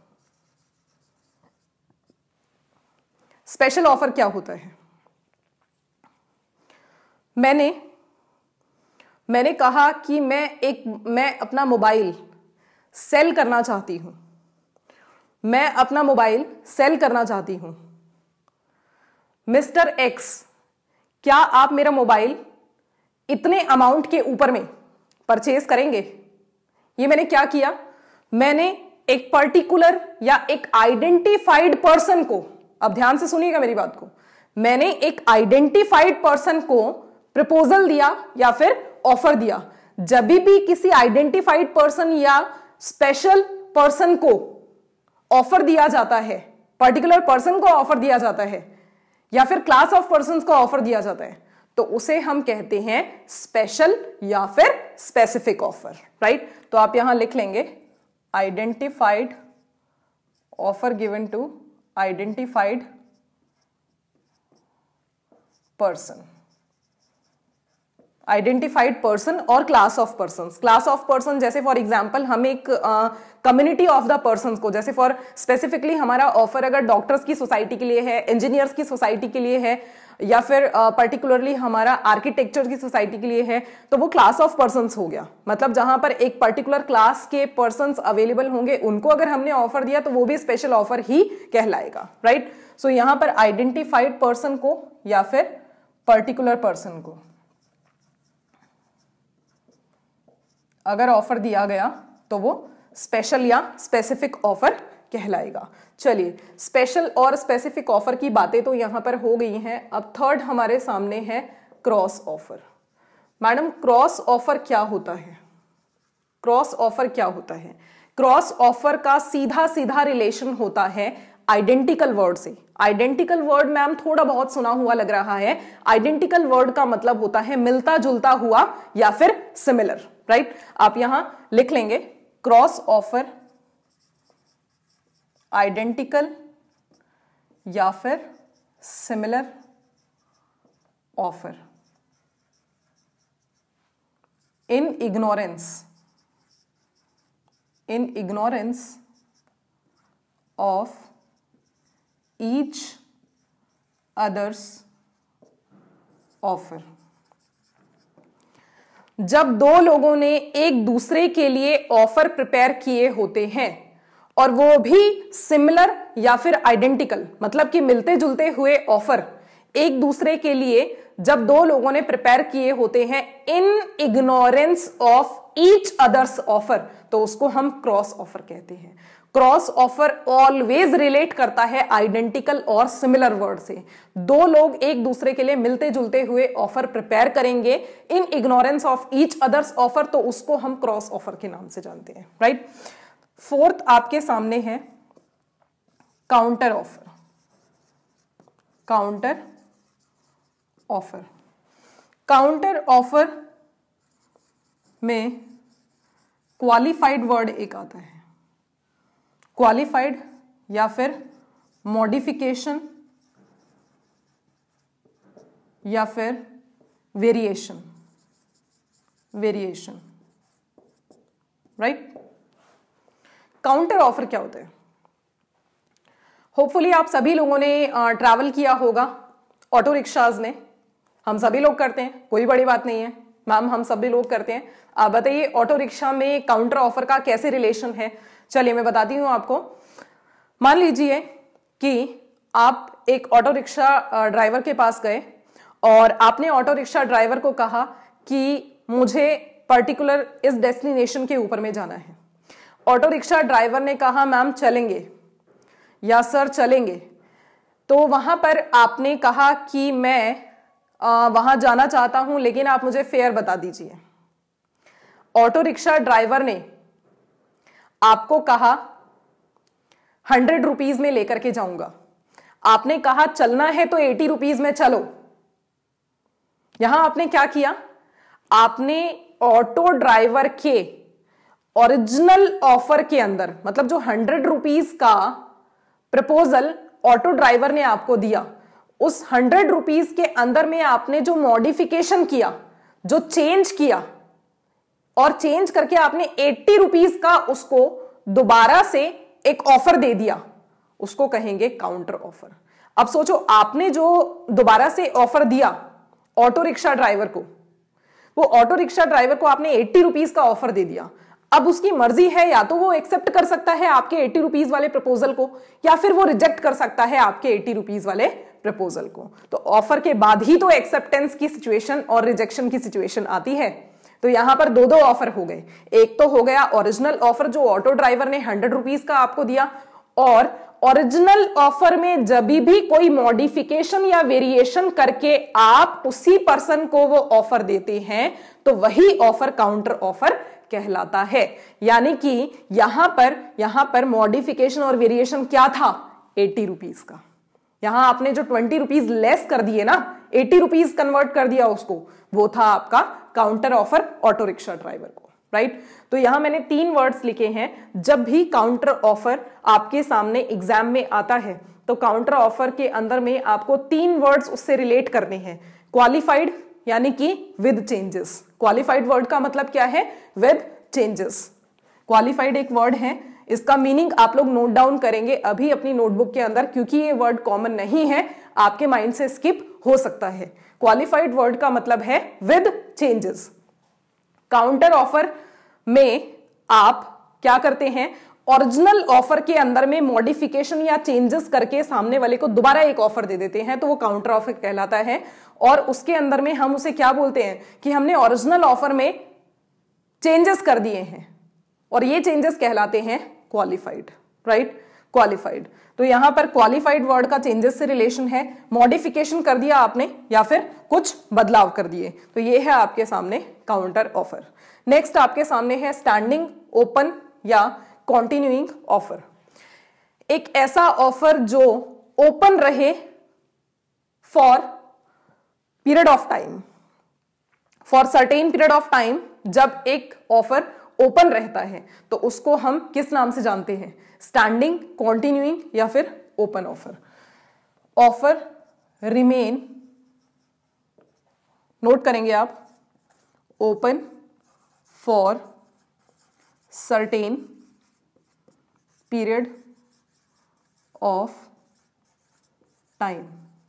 special offer क्या होता है? मैंने कहा कि मैं अपना मोबाइल सेल करना चाहती हूं, मैं अपना मोबाइल सेल करना चाहती हूं। मिस्टर एक्स, क्या आप मेरा मोबाइल इतने अमाउंट के ऊपर में परचेज करेंगे? ये मैंने क्या किया, मैंने एक पर्टिकुलर या एक आइडेंटिफाइड पर्सन को, अब ध्यान से सुनिएगा मेरी बात को, मैंने एक आइडेंटिफाइड पर्सन को प्रपोजल दिया या फिर ऑफर दिया। जब भी किसी आइडेंटिफाइड पर्सन या स्पेशल पर्सन को ऑफर दिया जाता है, पर्टिकुलर पर्सन को ऑफर दिया जाता है या फिर क्लास ऑफ पर्संस को ऑफर दिया जाता है, तो उसे हम कहते हैं स्पेशल या फिर स्पेसिफिक ऑफर, राइट। तो आप यहां लिख लेंगे identified offer given to identified person, identified person और class of persons. Class of person जैसे फॉर एग्जांपल हम एक कम्युनिटी ऑफ द पर्संस को, जैसे फॉर स्पेसिफिकली हमारा ऑफर अगर डॉक्टर्स की सोसाइटी के लिए है, इंजीनियर्स की सोसाइटी के लिए है या फिर पर्टिकुलरली हमारा आर्किटेक्चर की सोसाइटी के लिए है, तो वो क्लास ऑफ पर्संस हो गया। मतलब जहां पर एक पर्टिकुलर क्लास के पर्संस अवेलेबल होंगे, उनको अगर हमने ऑफर दिया तो वो भी स्पेशल ऑफर ही कहलाएगा, राइट। सो यहां पर आइडेंटिफाइड पर्सन को या फिर पर्टिकुलर पर्सन को अगर ऑफर दिया गया तो वो स्पेशल या स्पेसिफिक ऑफर कहलाएगा। चलिए, स्पेशल और स्पेसिफिक ऑफर की बातें तो यहां पर हो गई हैं। अब थर्ड हमारे सामने है cross offer. Madam, cross offer क्या होता है? क्रॉस ऑफर क्या होता है? क्रॉस ऑफर का सीधा सीधा रिलेशन होता है आइडेंटिकल वर्ड से। आइडेंटिकल वर्ड मैम थोड़ा बहुत सुना हुआ लग रहा है। आइडेंटिकल वर्ड का मतलब होता है मिलता जुलता हुआ या फिर सिमिलर, राइट। आप यहां लिख लेंगे क्रॉस ऑफर, आइडेंटिकल या फिर similar offer. In ignorance of each other's offer. जब दो लोगों ने एक दूसरे के लिए ऑफर प्रिपेयर किए होते हैं और वो भी सिमिलर या फिर आइडेंटिकल, मतलब कि मिलते जुलते हुए ऑफर एक दूसरे के लिए जब दो लोगों ने प्रिपेयर किए होते हैं in ignorance of each other's offer, तो उसको हम क्रॉस ऑफर कहते हैं। क्रॉस ऑफर ऑलवेज रिलेट करता है आइडेंटिकल और सिमिलर वर्ड से। दो लोग एक दूसरे के लिए मिलते जुलते हुए ऑफर प्रिपेयर करेंगे in ignorance of each other's offer, तो उसको हम क्रॉस ऑफर के नाम से जानते हैं, राइट। फोर्थ आपके सामने है counter offer. Counter offer, counter offer में क्वालिफाइड वर्ड एक आता है, क्वालिफाइड या फिर मॉडिफिकेशन या फिर variation, variation, right. Counter offer क्या होता है? होपफुली आप सभी लोगों ने ट्रैवल किया होगा ऑटो रिक्शाज में। हम सभी लोग करते हैं, कोई बड़ी बात नहीं है मैम, हम सभी लोग करते हैं। आप बताइए ऑटो रिक्शा में काउंटर ऑफर का कैसे रिलेशन है? चलिए मैं बताती हूं आपको। मान लीजिए कि आप एक ऑटो रिक्शा ड्राइवर के पास गए और आपने ऑटो रिक्शा ड्राइवर को कहा कि मुझे पर्टिकुलर इस डेस्टिनेशन के ऊपर में जाना है। ऑटो रिक्शा ड्राइवर ने कहा मैम चलेंगे या सर चलेंगे। तो वहां पर आपने कहा कि मैं वहां जाना चाहता हूं, लेकिन आप मुझे फेयर बता दीजिए। ऑटो रिक्शा ड्राइवर ने आपको कहा 100 रुपीज में लेकर के जाऊंगा। आपने कहा चलना है तो 80 रुपीज में चलो। यहां आपने क्या किया? आपने ऑटो ड्राइवर के ओरिजिनल ऑफर के अंदर, मतलब जो 100 रुपीज का प्रपोजल ऑटो ड्राइवर ने आपको दिया, उस 100 रुपीज के अंदर में आपने जो मॉडिफिकेशन किया, जो चेंज किया, और चेंज करके आपने 80 रुपीज का उसको दोबारा से एक ऑफर दे दिया, उसको कहेंगे काउंटर ऑफर। अब सोचो, आपने जो दोबारा से ऑफर दिया ऑटो रिक्शा ड्राइवर को, वो ऑटो रिक्शा ड्राइवर को आपने 80 रुपीज का ऑफर दे दिया। अब उसकी मर्जी है, या तो वो एक्सेप्ट कर सकता है आपके 80 रुपीज वाले प्रपोजल को, या फिर वो रिजेक्ट कर सकता है आपके 80 रुपीज वाले प्रपोजल को। तो ऑफर के बाद ही तो एक्सेप्टेंस की सिचुएशन और रिजेक्शन की सिचुएशन आती है। तो यहां पर दो ऑफर हो गए। एक तो हो गया ओरिजिनल ऑफर जो ऑटो ड्राइवर ने 100 रुपीज का आपको दिया, और ओरिजिनल ऑफर में जब भी कोई मॉडिफिकेशन या वेरिएशन करके आप उसी पर्सन को वो ऑफर देते हैं, तो वही ऑफर काउंटर ऑफर कहलाता है। यानी कि यहां पर मॉडिफिकेशन और वेरिएशन क्या था? 80 रुपीज का। यहां आपने जो 20 रुपीज लेस कर दिए ना, 80 रुपीज कन्वर्ट कर दिया उसको, वो था आपका counter offer auto rickshaw driver को, राइट। तो यहां मैंने 3 वर्ड्स लिखे हैं। जब भी काउंटर ऑफर आपके सामने एग्जाम में आता है, तो काउंटर ऑफर के अंदर में आपको 3 वर्ड्स उससे रिलेट करने हैं। क्वालिफाइड यानी कि विद चेंजेस। क्वालिफाइड वर्ड का मतलब क्या है? With changes. क्वालिफाइड एक वर्ड है, इसका मीनिंग आप लोग नोट डाउन करेंगे अभी अपनी नोटबुक के अंदर, क्योंकि ये वर्ड कॉमन नहीं है, आपके माइंड से स्किप हो सकता है। क्वालिफाइड वर्ड का मतलब है विद चेंजेस। काउंटर ऑफर में आप क्या करते हैं? ओरिजिनल ऑफर के अंदर में मॉडिफिकेशन या चेंजेस करके सामने वाले को दोबारा एक ऑफर दे देते हैं, तो वो काउंटर ऑफर कहलाता है। और उसके अंदर में हम उसे क्या बोलते हैं कि हमने ओरिजिनल ऑफर में चेंजेस कर दिए हैं, और ये चेंजेस कहलाते हैं क्वालिफाइड, राइट। क्वालिफाइड। तो यहां पर क्वालिफाइड वर्ड का चेंजेस से रिलेशन है। मॉडिफिकेशन कर दिया आपने या फिर कुछ बदलाव कर दिए, तो ये है आपके सामने काउंटर ऑफर। नेक्स्ट आपके सामने है स्टैंडिंग, ओपन या कॉन्टिन्यूइंग ऑफर। एक ऐसा ऑफर जो ओपन रहे for period of time, for certain period of time. जब एक ऑफर ओपन रहता है तो उसको हम किस नाम से जानते हैं? स्टैंडिंग, कॉन्टिन्यूइंग या फिर open offer. Offer remain, note करेंगे आप, open for certain period of time.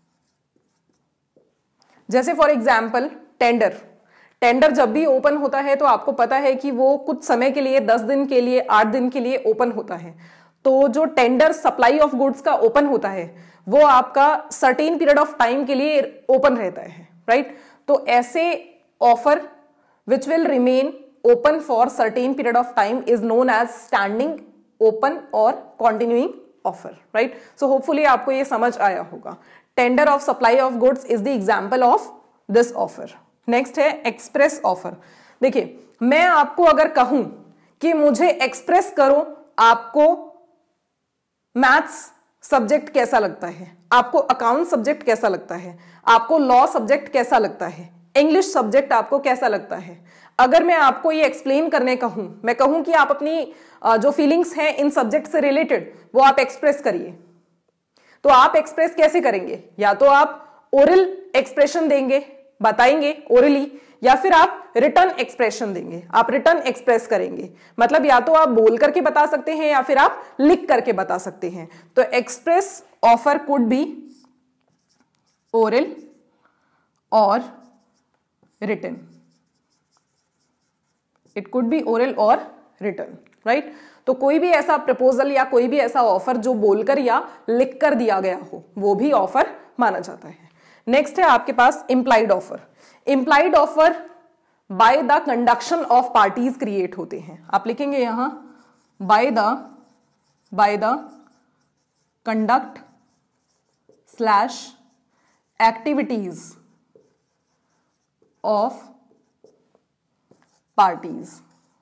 जैसे फॉर एग्जाम्पल टेंडर। टेंडर जब भी ओपन होता है तो आपको पता है कि वो कुछ समय के लिए, 10 दिन के लिए, 8 दिन के लिए ओपन होता है। तो जो टेंडर सप्लाई ऑफ गुड्स का ओपन होता है वो आपका सर्टेन पीरियड ऑफ टाइम के लिए ओपन रहता है, राइट? तो ऐसे offer which will remain open for certain period of time is known as standing open और continuing offer, right? So hopefully आपको ये समझ आया होगा. Tender of supply of goods is the example of this offer. Next है express offer. देखिए, मैं आपको अगर कहूं कि मुझे एक्सप्रेस करो, आपको मैथ्स सब्जेक्ट कैसा लगता है, आपको अकाउंट सब्जेक्ट कैसा लगता है, आपको लॉ सब्जेक्ट कैसा लगता है, इंग्लिश सब्जेक्ट आपको कैसा लगता है, अगर मैं आपको ये एक्सप्लेन करने कहूं, मैं कहूं कि आप अपनी जो फीलिंग्स हैं इन सब्जेक्ट से रिलेटेड वो आप एक्सप्रेस करिए, तो आप एक्सप्रेस कैसे करेंगे? या तो आप ओरल एक्सप्रेशन देंगे, बताएंगे ओरली, या फिर आप रिटर्न एक्सप्रेशन देंगे, आप रिटर्न एक्सप्रेस करेंगे. मतलब या तो आप बोल करके बता सकते हैं या फिर आप लिख करके बता सकते हैं. तो express offer could be oral और written. It could be oral और रिटर्न, राइट? तो कोई भी ऐसा प्रपोजल या कोई भी ऐसा ऑफर जो बोलकर या लिखकर दिया गया हो वो भी ऑफर माना जाता है. नेक्स्ट है आपके पास implied offer. Implied offer by the conduction of parties create होते हैं. आप लिखेंगे यहां by the conduct slash activities of parties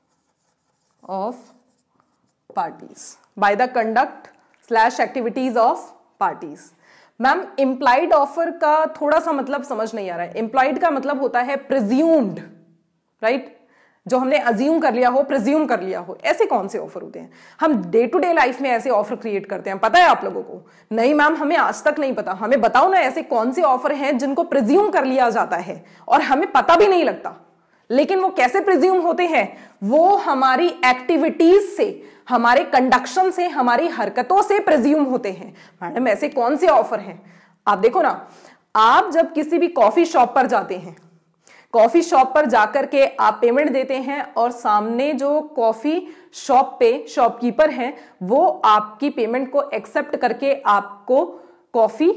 by the conduct slash activities of parties. Ma'am implied offer का थोड़ा सा मतलब समझ नहीं आ रहा है. इंप्लाइड का मतलब होता है प्रिज्यूम्ड, राइट? जो हमने अज्यूम कर लिया हो, प्रिज्यूम कर लिया हो. ऐसे कौन से ऑफर होते हैं? हम डे टू डे लाइफ में ऐसे ऑफर क्रिएट करते हैं, पता है आप लोगों को? नहीं मैम, हमें आज तक नहीं पता. हमें बताओ ना ऐसे कौन से ऑफर हैं जिनको प्रिज्यूम कर लिया जाता है और हमें पता भी नहीं लगता. लेकिन वो कैसे प्रिज्यूम होते हैं? वो हमारी एक्टिविटीज से, हमारे कंडक्शन से, हमारी हरकतों से प्रिज्यूम होते हैं. मैडम ऐसे कौन से ऑफर हैं? आप देखो ना, आप जब किसी भी कॉफी शॉप पर जाते हैं, कॉफी शॉप पर जाकर के आप पेमेंट देते हैं और सामने जो कॉफी शॉप पे शॉपकीपर हैं वो आपकी पेमेंट को एक्सेप्ट करके आपको कॉफी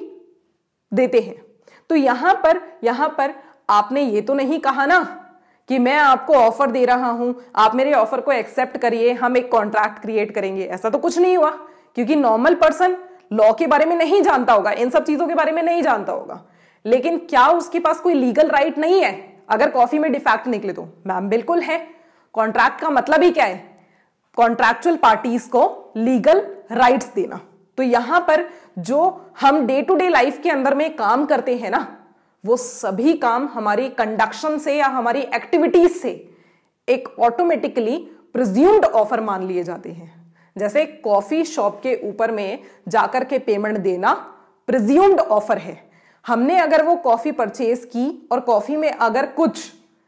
देते हैं. तो यहां पर आपने ये तो नहीं कहा ना कि मैं आपको ऑफर दे रहा हूं, आप मेरे ऑफर को एक्सेप्ट करिए, हम एक कॉन्ट्रैक्ट क्रिएट करेंगे. ऐसा तो कुछ नहीं हुआ, क्योंकि नॉर्मल पर्सन लॉ के बारे में नहीं जानता होगा, इन सब चीजों के बारे में नहीं जानता होगा. लेकिन क्या उसके पास कोई लीगल राइट नहीं है अगर कॉफी में डिफेक्ट निकले तो? मैम बिल्कुल है. कॉन्ट्रैक्ट का मतलब ही क्या है? कॉन्ट्रैक्चुअल पार्टीज को लीगल राइट्स देना. तो यहां पर जो हम डे टू डे लाइफ के अंदर में काम करते हैं ना, वो सभी काम हमारी कंडक्शन से या हमारी एक्टिविटीज से एक ऑटोमेटिकली प्रिज्यूम्ड ऑफर मान लिए जाते हैं. जैसे कॉफी शॉप के ऊपर में जाकर के पेमेंट देना प्रिज्यूम्ड ऑफर है. हमने अगर वो कॉफी परचेज की और कॉफी में अगर कुछ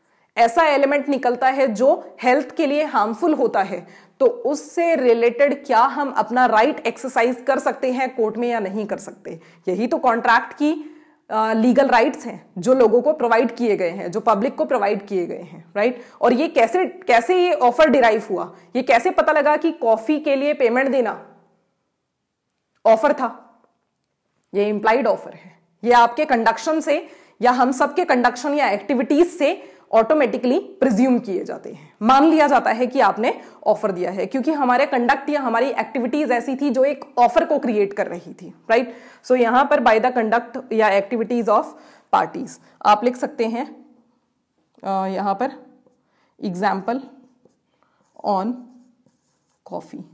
ऐसा एलिमेंट निकलता है जो हेल्थ के लिए हार्मफुल होता है, तो उससे रिलेटेड क्या हम अपना राइट एक्सरसाइज कर सकते हैं कोर्ट में या नहीं कर सकते? यही तो कॉन्ट्रैक्ट की लीगल राइट्स हैं जो लोगों को प्रोवाइड किए गए हैं, जो पब्लिक को प्रोवाइड किए गए हैं, राइट? और ये कैसे ये ऑफर डिराइव हुआ? ये कैसे पता लगा कि कॉफी के लिए पेमेंट देना ऑफर था? ये इंप्लाइड ऑफर है. ये आपके कंडक्शन से या हम सबके कंडक्शन या एक्टिविटीज से ऑटोमेटिकली प्रिज्यूम किए जाते हैं, मान लिया जाता है कि आपने ऑफर दिया है, क्योंकि हमारे कंडक्ट या हमारी एक्टिविटीज ऐसी थी जो एक ऑफर को क्रिएट कर रही थी, राइट? सो यहां पर बाय द कंडक्ट या एक्टिविटीज ऑफ पार्टीज आप लिख सकते हैं यहां पर example on coffee,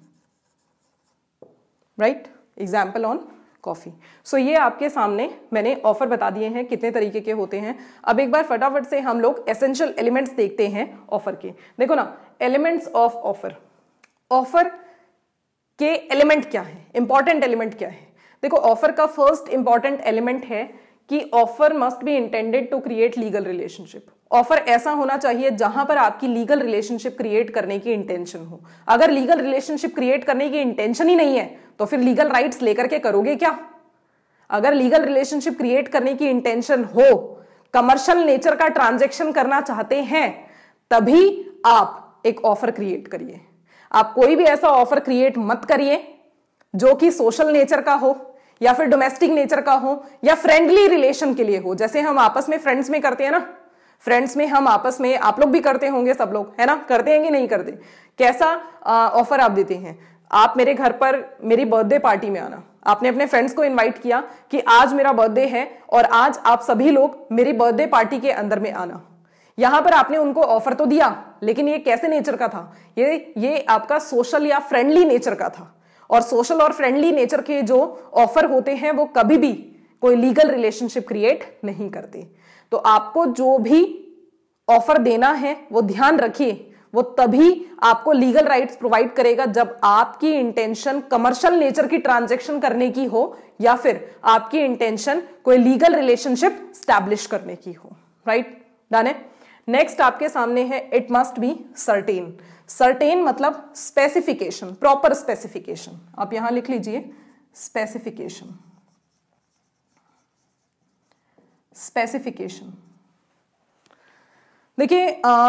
right? Example on coffee. So ये आपके सामने मैंने ऑफर बता दिए हैं कितने तरीके के होते हैं. अब एक बार फटाफट से हम लोग एसेंशियल एलिमेंट्स देखते हैं ऑफर के. देखो ना, एलिमेंट्स ऑफ ऑफर. ऑफर के एलिमेंट क्या है, इंपॉर्टेंट एलिमेंट क्या है? देखो, ऑफर का फर्स्ट इंपॉर्टेंट एलिमेंट है कि offer must be intended to create legal relationship. Offer ऐसा होना चाहिए जहां पर आपकी लीगल रिलेशनशिप क्रिएट करने की इंटेंशन हो. अगर लीगल रिलेशनशिप क्रिएट करने की इंटेंशन ही नहीं है तो फिर लीगल राइट्स लेकर के करोगे क्या? अगर लीगल रिलेशनशिप क्रिएट करने की इंटेंशन हो, कमर्शियल नेचर का ट्रांजैक्शन करना चाहते हैं, तभी आप एक ऑफर क्रिएट करिए. आप कोई भी ऐसा ऑफर क्रिएट मत करिए जो कि सोशल नेचर का हो या फिर डोमेस्टिक नेचर का हो, या फ्रेंडली रिलेशन के लिए हो, जैसे हम आपस में फ्रेंड्स में करते हैं ना, फ्रेंड्स में हम आपस में, आप लोग भी करते होंगे, सब लोग, है ना, करते हैं कि नहीं करते? कैसा ऑफर आप देते हैं? आप मेरे घर पर मेरी बर्थडे पार्टी में आना, आपने अपने फ्रेंड्स को इनवाइट किया कि आज मेरा बर्थडे है और आज आप सभी लोग मेरी बर्थडे पार्टी के अंदर में आना। यहां पर आपने उनको ऑफर तो दिया, लेकिन ये कैसे नेचर का था? ये आपका सोशल या फ्रेंडली नेचर का था। और सोशल और फ्रेंडली नेचर के जो ऑफर होते हैं वो कभी भी कोई लीगल रिलेशनशिप क्रिएट नहीं करते। तो आपको जो भी ऑफर देना है वो ध्यान रखिए, वो तभी आपको लीगल राइट्स प्रोवाइड करेगा जब आपकी इंटेंशन कमर्शियल नेचर की ट्रांजैक्शन करने की हो, या फिर आपकी इंटेंशन कोई लीगल रिलेशनशिप स्टैब्लिश करने की हो। राइट, डन है। नेक्स्ट आपके सामने है it must be certain. Certain मतलब स्पेसिफिकेशन, प्रॉपर स्पेसिफिकेशन। आप यहां लिख लीजिए स्पेसिफिकेशन। स्पेसिफिकेशन देखिए,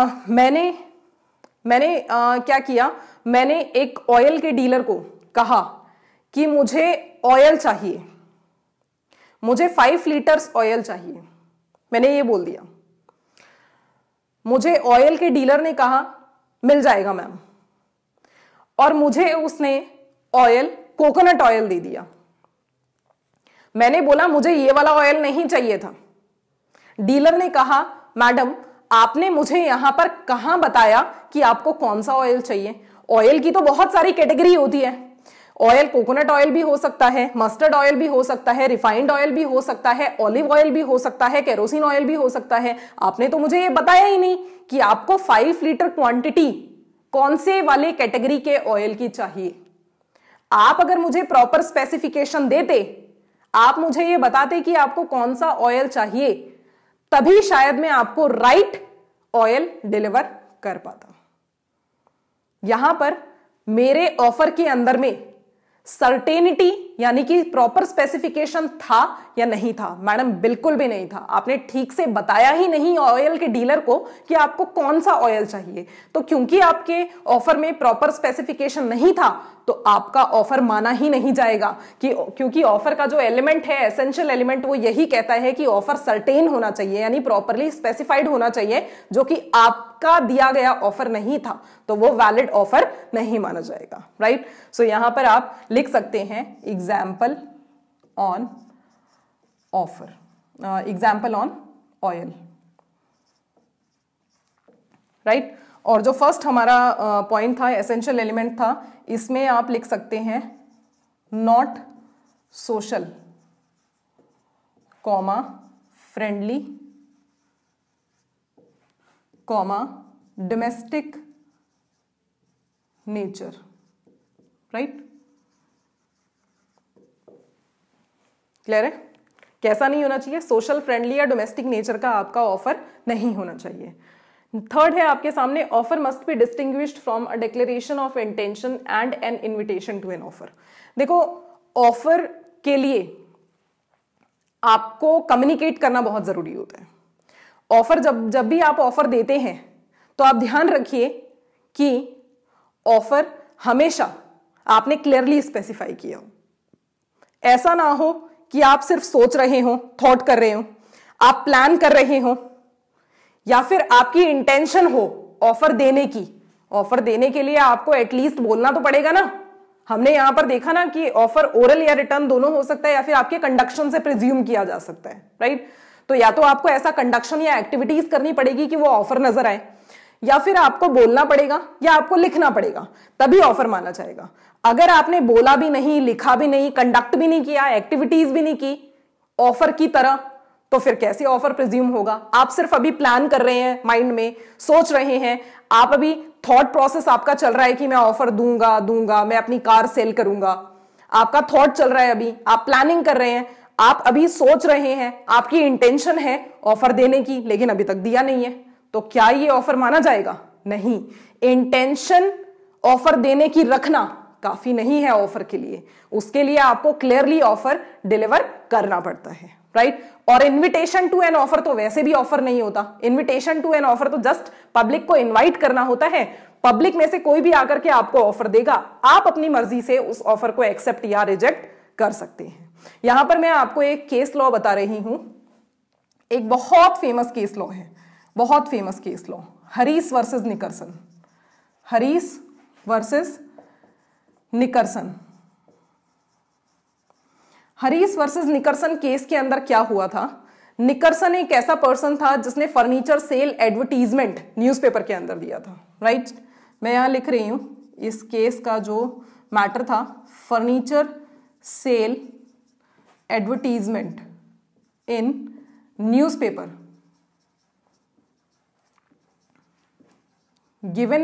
मैंने क्या किया, मैंने एक ऑयल के डीलर को कहा कि मुझे ऑयल चाहिए, मुझे 5 लीटर्स ऑयल चाहिए, मैंने ये बोल दिया। मुझे ऑयल के डीलर ने कहा मिल जाएगा मैम, और मुझे उसने ऑयल कोकोनट ऑयल दे दिया। मैंने बोला मुझे ये वाला ऑयल नहीं चाहिए था। डीलर ने कहा मैडम आपने मुझे यहां पर कहां बताया कि आपको कौन सा ऑयल चाहिए? ऑयल की तो बहुत सारी कैटेगरी होती है। ऑयल कोकोनट ऑयल भी हो सकता है, मस्टर्ड ऑयल भी हो सकता है, रिफाइंड ऑयल भी हो सकता है, ऑलिव ऑयल भी हो सकता है, केरोसिन ऑयल भी हो सकता है। आपने तो मुझे ये बताया ही नहीं कि आपको 5 लीटर क्वांटिटी कौन से वाले कैटेगरी के ऑयल की चाहिए। आप अगर मुझे प्रॉपर स्पेसिफिकेशन देते, आप मुझे ये बताते कि आपको कौन सा ऑयल चाहिए, तभी शायद मैं आपको राइट ऑयल डिलीवर कर पाता। यहां पर मेरे ऑफर के अंदर में सर्टेनिटी यानी कि प्रॉपर स्पेसिफिकेशन था या नहीं था? मैडम बिल्कुल भी नहीं था। आपने ठीक से बताया ही नहीं ऑयल के डीलर को कि आपको कौन सा ऑयल चाहिए। तो क्योंकि आपके ऑफर में प्रॉपर स्पेसिफिकेशन नहीं था, तो आपका ऑफर माना ही नहीं जाएगा, क्योंकि ऑफर का जो एलिमेंट है, एसेंशियल एलिमेंट, वो यही कहता है कि ऑफर सर्टेन होना चाहिए, यानी प्रॉपरली स्पेसिफाइड होना चाहिए, जो कि आपका दिया गया ऑफर नहीं था, तो वो वैलिड ऑफर नहीं माना जाएगा। राइट, सो यहां पर आप लिख सकते हैं example on offer, example on oil. Right, और जो फर्स्ट हमारा पॉइंट था, एसेंशियल एलिमेंट था, इसमें आप लिख सकते हैं not social comma friendly comma domestic nature. Right, clear है? कैसा नहीं होना चाहिए? सोशल, फ्रेंडली या डोमेस्टिक नेचर का आपका ऑफर नहीं होना चाहिए। थर्ड है आपके सामने offer must be distinguished from a declaration of intention and an invitation to an offer. देखो, ऑफर के लिए आपको कम्युनिकेट करना बहुत जरूरी होता है। ऑफर जब भी आप ऑफर देते हैं, तो आप ध्यान रखिए कि ऑफर हमेशा आपने क्लियरली स्पेसिफाई किया हो। ऐसा ना हो कि आप सिर्फ सोच रहे हो, थॉट कर रहे हो, आप प्लान कर रहे हो, या फिर आपकी इंटेंशन हो ऑफर देने की। ऑफर देने के लिए आपको एटलीस्ट बोलना तो पड़ेगा ना। हमने यहां पर देखा ना कि ऑफर ओरल या रिटर्न दोनों हो सकता है, या फिर आपके कंडक्शन से प्रिज्यूम किया जा सकता है। राइट, तो या तो आपको ऐसा कंडक्शन या एक्टिविटीज करनी पड़ेगी कि वो ऑफर नजर आए, या फिर आपको बोलना पड़ेगा या आपको लिखना पड़ेगा, तभी ऑफर माना जाएगा। अगर आपने बोला भी नहीं, लिखा भी नहीं, कंडक्ट भी नहीं किया, एक्टिविटीज भी नहीं की ऑफर की तरह, तो फिर कैसे ऑफर प्रिज्यूम होगा? आप सिर्फ अभी प्लान कर रहे हैं, माइंड में सोच रहे हैं, आप अभी थॉट प्रोसेस आपका चल रहा है कि मैं ऑफर दूंगा, मैं अपनी कार सेल करूंगा। आपका थॉट चल रहा है, अभी आप प्लानिंग कर रहे हैं, आप अभी सोच रहे हैं, आपकी इंटेंशन है ऑफर देने की, लेकिन अभी तक दिया नहीं है, तो क्या ये ऑफर माना जाएगा? नहीं। इंटेंशन ऑफर देने की रखना काफी नहीं है ऑफर के लिए, उसके लिए आपको क्लियरली ऑफर डिलीवर करना पड़ता है। राइट, और इनविटेशन टू एन ऑफर तो वैसे भी ऑफर नहीं होता। इनविटेशन टू एन ऑफर तो जस्ट पब्लिक को इनवाइट करना होता है। पब्लिक में से कोई भी आकर के आपको ऑफर देगा, आप अपनी मर्जी से उस ऑफर को एक्सेप्ट या रिजेक्ट कर सकते हैं। यहां पर मैं आपको एक केस लॉ बता रही हूं, एक बहुत फेमस केस लॉ है, बहुत famous case law, Harris versus Nickerson. Harris versus Nickerson. Harris versus Nickerson case के अंदर क्या हुआ था? निकर्सन एक ऐसा पर्सन था जिसने फर्नीचर सेल एडवर्टीजमेंट न्यूज़पेपर के अंदर दिया था, राइट? मैं यहां लिख रही हूं इस केस का जो मैटर था, furniture sale advertisement in newspaper given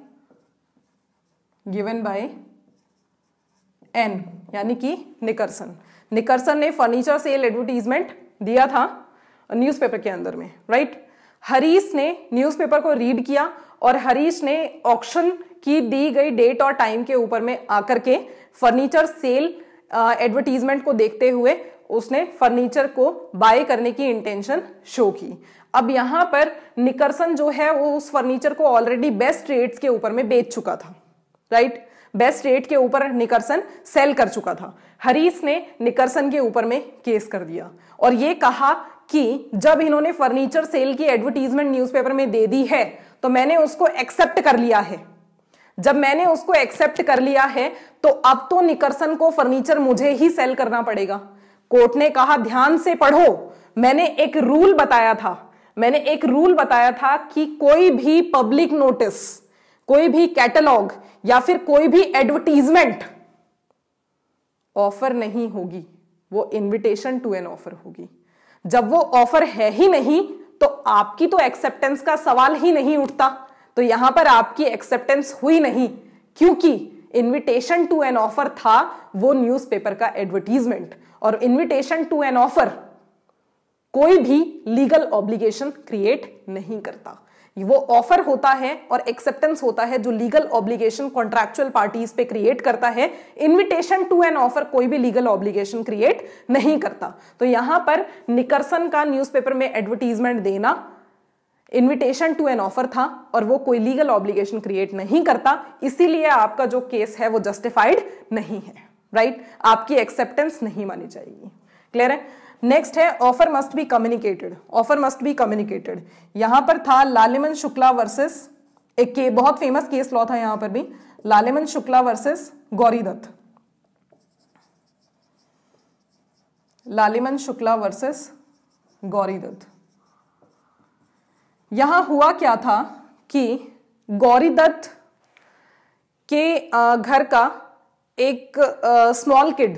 by N, यानी कि निकर्सन। निकर्सन ने फर्नीचर सेल एडवर्टीजमेंट दिया था न्यूज़पेपर के अंदर में, राइट? हरीश ने न्यूज़पेपर को रीड किया और हरीश ने ऑक्शन की दी गई डेट और टाइम के ऊपर में आकर के फर्नीचर सेल एडवर्टीजमेंट को देखते हुए उसने फर्नीचर को बाय करने की इंटेंशन शो की। अब यहां पर निकर्सन जो है वो उस फर्नीचर को ऑलरेडी बेस्ट रेट्स के ऊपर में बेच चुका था, राइट? बेस्ट रेट के ऊपर निकर्सन सेल कर चुका था। हरीश ने निकर्सन के ऊपर में केस कर दिया और ये कहा कि जब इन्होंने फर्नीचर सेल की एडवर्टीजमेंट न्यूज़पेपर में दे दी है तो मैंने उसको एक्सेप्ट कर लिया है। जब मैंने उसको एक्सेप्ट कर लिया है तो अब तो निकर्सन को फर्नीचर मुझे ही सेल करना पड़ेगा। कोर्ट ने कहा ध्यान से पढ़ो, मैंने एक रूल बताया था कि कोई भी पब्लिक नोटिस, कोई भी कैटलॉग या फिर कोई भी एडवर्टीजमेंट ऑफर नहीं होगी, वो इनविटेशन टू एन ऑफर होगी। जब वो ऑफर है ही नहीं तो आपकी तो एक्सेप्टेंस का सवाल ही नहीं उठता। तो यहां पर आपकी एक्सेप्टेंस हुई नहीं क्योंकि इनविटेशन टू एन ऑफर था वो न्यूज़पेपर का एडवर्टीजमेंट, और इनविटेशन टू एन ऑफर कोई भी लीगल ऑब्लिगेशन क्रिएट नहीं करता। वो ऑफर होता है और एक्सेप्टेंस होता है जो लीगल ऑब्लिगेशन कॉन्ट्रैक्चुअल पार्टीज पे क्रिएट करता है। इनविटेशन टू एन ऑफर कोई भी लीगल ऑब्लिगेशन क्रिएट नहीं करता। तो यहां पर निकर्सन का न्यूज़पेपर में एडवर्टीजमेंट देना इनविटेशन टू एन ऑफर था और वो कोई लीगल ऑब्लिगेशन क्रिएट नहीं करता, इसीलिए आपका जो केस है वो जस्टिफाइड नहीं है, राइट? आपकी एक्सेप्टेंस नहीं मानी जाएगी। क्लियर है? नेक्स्ट है offer must be communicated. Offer must be communicated यहां पर था लालेमन शुक्ला वर्सेस, एक बहुत फेमस केस लॉ था यहां पर भी, लालेमन शुक्ला वर्सेस गौरी दत्त। लालेमन शुक्ला वर्सेस गौरी दत्त। यहां हुआ क्या था कि गौरी दत्त के घर का एक स्मॉल किड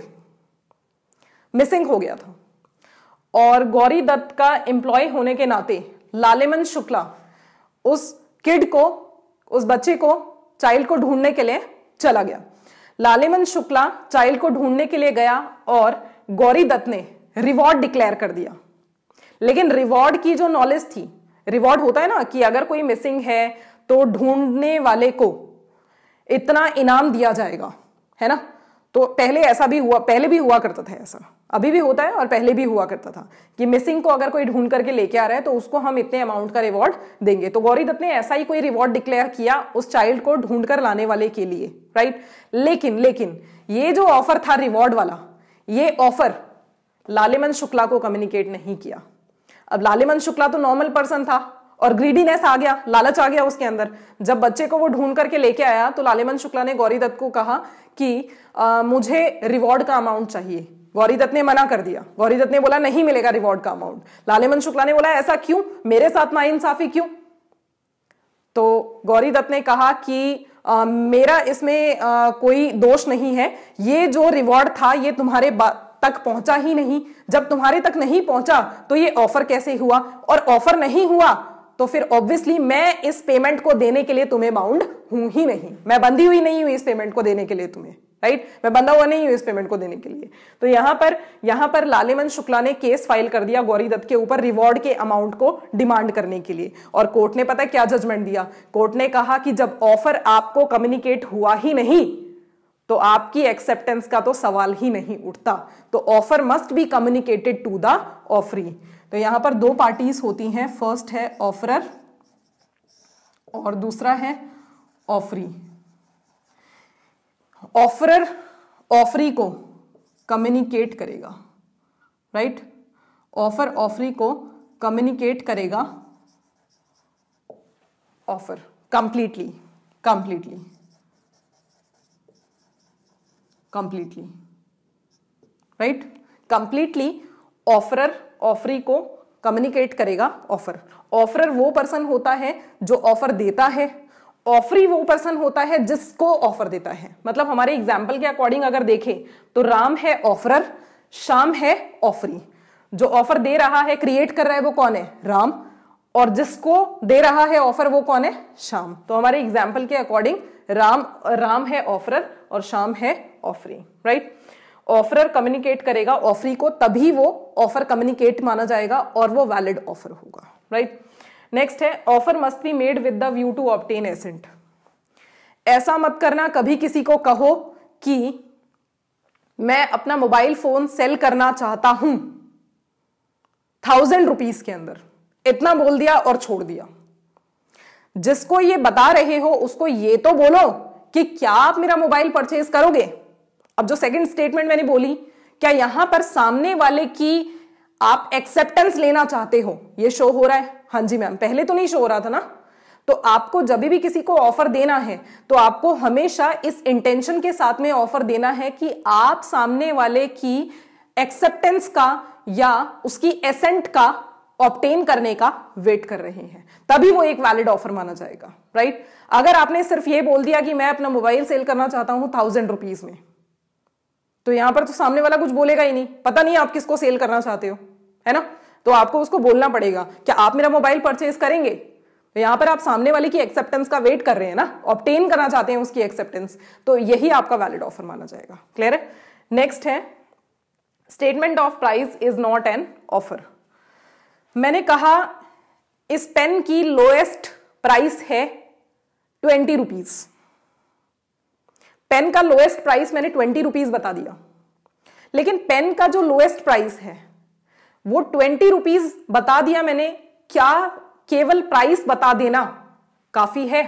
मिसिंग हो गया था और गौरी दत्त का एम्प्लॉय होने के नाते लालेमन शुक्ला उस किड को, उस बच्चे को, चाइल्ड को ढूंढने के लिए चला गया। लालेमन शुक्ला चाइल्ड को ढूंढने के लिए गया और गौरी दत्त ने रिवॉर्ड डिक्लेयर कर दिया। लेकिन रिवॉर्ड की जो नॉलेज थी, रिवॉर्ड होता है ना कि अगर कोई मिसिंग है तो ढूंढने वाले को इतना इनाम दिया जाएगा, है ना? तो पहले ऐसा भी हुआ, पहले भी हुआ करता था ऐसा, अभी भी होता है और पहले भी हुआ करता था कि मिसिंग को अगर कोई ढूंढ करके लेके आ रहा है तो उसको हम इतने अमाउंट का रिवॉर्ड देंगे। तो गौरी दत्त ने ऐसा ही कोई रिवॉर्ड डिक्लेयर किया उस चाइल्ड को ढूंढ कर लाने वाले के लिए, राइट? लेकिन ये जो ऑफर था रिवॉर्ड वाला, ये ऑफर लालेमन शुक्ला को कम्युनिकेट नहीं किया। अब लालेमन शुक्ला तो नॉर्मल पर्सन था और ग्रीडीनेस आ गया, लालच आ गया उसके अंदर। जब बच्चे को वो ढूंढ करके लेके आया तो लालेमन शुक्ला ने गौरी दत्त को कहा कि मुझे रिवॉर्ड का अमाउंट चाहिए। गौरी दत्त ने मना कर दिया। गौरी दत्त ने बोला नहीं मिलेगा रिवॉर्ड का अमाउंट। लालेमन शुक्ला ने बोला ऐसा क्यों, मेरे साथ नाइंसाफी क्यों? तो गौरी दत्त ने कहा कि मेरा इसमें कोई दोष नहीं है, ये जो रिवॉर्ड था ये तुम्हारे तक पहुंचा ही नहीं। जब तुम्हारे तक नहीं पहुंचा तो ये ऑफर कैसे हुआ, और ऑफर नहीं हुआ तो फिर ऑब्वियसली मैं इस पेमेंट को देने के लिए तुम्हें बाउंड हूं ही नहीं, मैं बंधी हुई नहीं हूं इस पेमेंट को देने के लिए तुम्हें, राइट? मैं बंधा हुआ नहीं हूं इस पेमेंट को देने के लिए। तो यहां पर लालेमन शुक्ला ने केस फाइल कर दिया गौरी दत्त के ऊपर रिवॉर्ड के अमाउंट को डिमांड करने के लिए। और कोर्ट ने पता है क्या जजमेंट दिया? कोर्ट ने कहा कि जब ऑफर आपको कम्युनिकेट हुआ ही नहीं तो आपकी एक्सेप्टेंस का तो सवाल ही नहीं उठता। तो offer must be communicated to the offeree. तो यहां पर दो पार्टीज होती हैं, फर्स्ट है ऑफरर और दूसरा है ऑफरी। ऑफरर ऑफरी को कम्युनिकेट करेगा, राइट। ऑफर ऑफरी को कम्युनिकेट करेगा offer completely, completely, completely, right. Completely offeror offeree को कम्युनिकेट करेगा ऑफर। ऑफरर वो पर्सन होता है जो ऑफर देता है, ऑफरी वो पर्सन होता है जिसको ऑफर देता है। मतलब हमारे एग्जाम्पल के अकॉर्डिंग अगर देखें तो राम है ऑफरर, श्याम है ऑफरी। जो ऑफर दे रहा है, क्रिएट कर रहा है, वो कौन है? राम। और जिसको दे रहा है ऑफर वो कौन है? श्याम। तो हमारे एग्जाम्पल के अकॉर्डिंग राम है ऑफरर और श्याम है ऑफरी, राइट। ऑफरर कम्युनिकेट करेगा ऑफरी को, तभी वो ऑफर कम्युनिकेट माना जाएगा और वो वैलिड ऑफर होगा, राइट। नेक्स्ट है offer must be made with the view to obtain assent. ऐसा मत करना कभी किसी को कहो कि मैं अपना मोबाइल फोन सेल करना चाहता हूं 1000 रुपीज के अंदर, इतना बोल दिया और छोड़ दिया। जिसको ये बता रहे हो उसको ये तो बोलो कि क्या आप मेरा मोबाइल परचेज करोगे। अब जो सेकंड स्टेटमेंट मैंने बोली, क्या यहां पर सामने वाले की आप एक्सेप्टेंस लेना चाहते हो, ये शो हो रहा है? हाँ जी मैम, पहले तो नहीं शो हो रहा था ना। तो आपको जब भी किसी को ऑफर देना है तो आपको हमेशा इस इंटेंशन के साथ में ऑफर देना है कि आप सामने वाले की एक्सेप्टेंस का या उसकी एसेंट का ऑब्टेन करने का वेट कर रहे हैं, तभी वो एक वैलिड ऑफर माना जाएगा, राइट। अगर आपने सिर्फ ये बोल दिया कि मैं अपना मोबाइल सेल करना चाहता हूं 1000 रुपीज में, तो यहां पर तो सामने वाला कुछ बोलेगा ही नहीं, पता नहीं आप किसको सेल करना चाहते हो, है ना। तो आपको उसको बोलना पड़ेगा क्या आप मेरा मोबाइल परचेज करेंगे। तो यहां पर आप सामने वाले की एक्सेप्टेंस का वेट कर रहे हैं ना, ऑब्टेन करना चाहते हैं उसकी एक्सेप्टेंस, तो यही आपका वैलिड ऑफर माना जाएगा। क्लियर है। नेक्स्ट है statement of price is not an offer. मैंने कहा इस पेन की लोएस्ट प्राइस है 20 रुपीज। पेन का लोएस्ट प्राइस मैंने 20 रुपीज बता दिया, लेकिन पेन का जो लोएस्ट प्राइस है वो 20 रुपीज बता दिया मैंने। क्या केवल प्राइस बता देना काफी है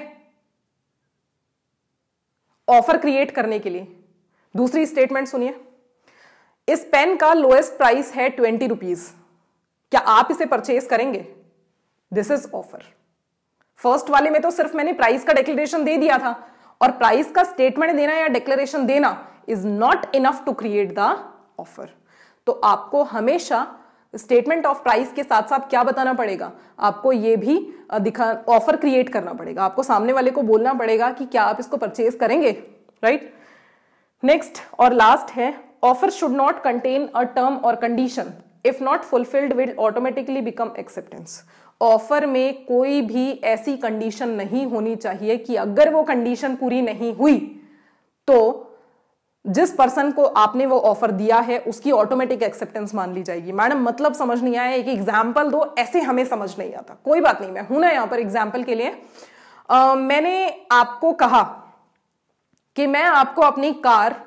ऑफर क्रिएट करने के लिए? दूसरी स्टेटमेंट सुनिए, इस पेन का लोएस्ट प्राइस है 20 रुपीज, क्या आप इसे परचेज करेंगे? This is offer. फर्स्ट वाले में तो सिर्फ मैंने प्राइस का डिक्लेरेशन दे दिया था, और प्राइस का स्टेटमेंट देना या डिक्लेरेशन देना is not enough to create the offer. तो आपको हमेशा स्टेटमेंट ऑफ प्राइस के साथ साथ क्या बताना पड़ेगा, आपको ये भी ऑफर क्रिएट करना पड़ेगा। आपको सामने वाले को बोलना पड़ेगा कि क्या आप इसको परचेज करेंगे, राइट। नेक्स्ट और लास्ट है offer should not contain a term और condition, if not fulfilled will automatically become acceptance. Offer में कोई भी ऐसी कंडीशन नहीं होनी चाहिए कि अगर वो कंडीशन पूरी नहीं हुई तो जिस पर्सन को आपने वो ऑफर दिया है उसकी ऑटोमेटिक एक्सेप्टेंस मान ली जाएगी। मैडम मतलब समझ नहीं आया, एक एग्जाम्पल दो, ऐसे हमें समझ नहीं आता। कोई बात नहीं, मैं हूं ना यहां पर एग्जाम्पल के लिए। मैंने आपको कहा कि मैं आपको अपनी कार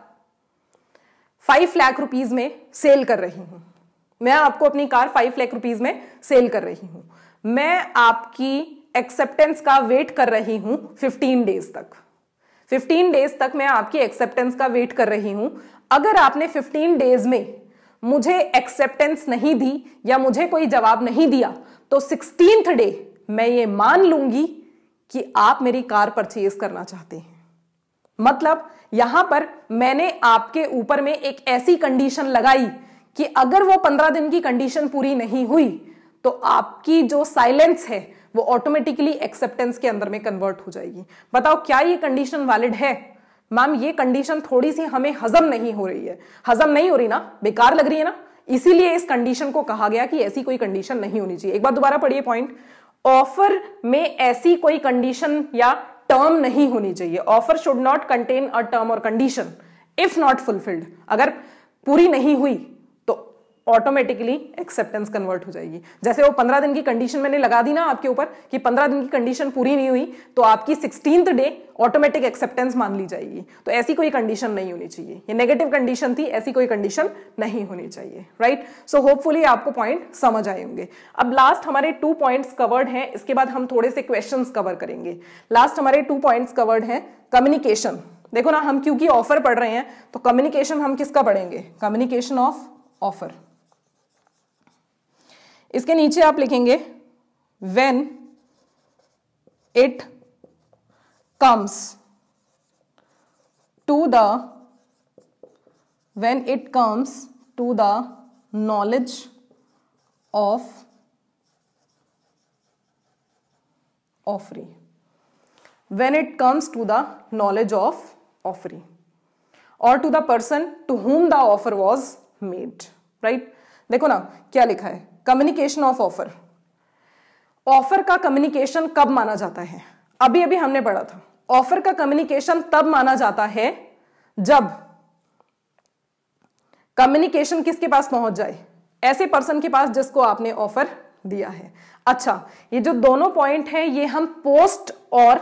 5 लाख रुपीज में सेल कर रही हूं। मैं आपको अपनी कार 5 लाख रुपीज में सेल कर रही हूं। मैं आपकी एक्सेप्टेंस का वेट कर रही हूं 15 डेज तक। 15 डेज तक मैं आपकी एक्सेप्टेंस का वेट कर रही हूं। अगर आपने 15 डेज में मुझे एक्सेप्टेंस नहीं दी या मुझे कोई जवाब नहीं दिया तो 16th डे मैं ये मान लूंगी कि आप मेरी कार परचेज करना चाहते हैं। मतलब यहां पर मैंने आपके ऊपर में एक ऐसी कंडीशन लगाई कि अगर वो 15 दिन की कंडीशन पूरी नहीं हुई तो आपकी जो साइलेंस है वो ऑटोमेटिकली एक्सेप्टेंस के अंदर में कन्वर्ट हो जाएगी। बताओ क्या ये कंडीशन वैलिड है? मैम ये कंडीशन थोड़ी सी हमें हजम नहीं हो रही है। हजम नहीं हो रही ना, बेकार लग रही है ना, इसीलिए इस कंडीशन को कहा गया कि ऐसी कोई कंडीशन नहीं होनी चाहिए। एक बार दोबारा पढ़िए पॉइंट, ऑफर में ऐसी कोई कंडीशन या टर्म नहीं होनी चाहिए। Offer should not contain a term और कंडीशन इफ नॉट फुलफिल्ड। अगर पूरी नहीं हुई तो ऑटोमेटिकली एक्सेप्टेंस कन्वर्ट हो जाएगी। जैसे वो 15 दिन की कंडीशन मैंने लगा दी ना आपके ऊपर कि 15 दिन की कंडीशन पूरी नहीं हुई तो आपकी 16th डे ऑटोमेटिक एक्सेप्टेंस मान ली जाएगी। तो ऐसी कोई कंडीशन नहीं होनी चाहिए, ये नेगेटिव कंडीशन थी, ऐसी कोई कंडीशन नहीं होनी चाहिए, राइट। सो होपफुली आपको पॉइंट समझ आए होंगे। अब लास्ट हमारे 2 पॉइंट्स कवर्ड हैं, इसके बाद हम थोड़े से क्वेश्चंस कवर करेंगे। लास्ट हमारे 2 पॉइंट्स कवर्ड हैं, कम्युनिकेशन देखो ना, हम क्योंकि ऑफर पढ़ रहे हैं तो कम्युनिकेशन हम किसका पढ़ेंगे, कम्युनिकेशन ऑफ ऑफर। इसके नीचे आप लिखेंगे when it comes to the knowledge of offeree, when it comes to the knowledge of offering or to the person to whom the offer was made, right? देखो ना क्या लिखा है, कम्युनिकेशन ऑफ ऑफर। ऑफर का communication कब माना जाता है, अभी अभी हमने पढ़ा था, ऑफर का कम्युनिकेशन तब माना जाता है जब कम्युनिकेशन किसके पास पहुंच जाए, ऐसे पर्सन के पास जिसको आपने ऑफर दिया है। अच्छा, ये जो दोनों पॉइंट हैं ये हम पोस्ट और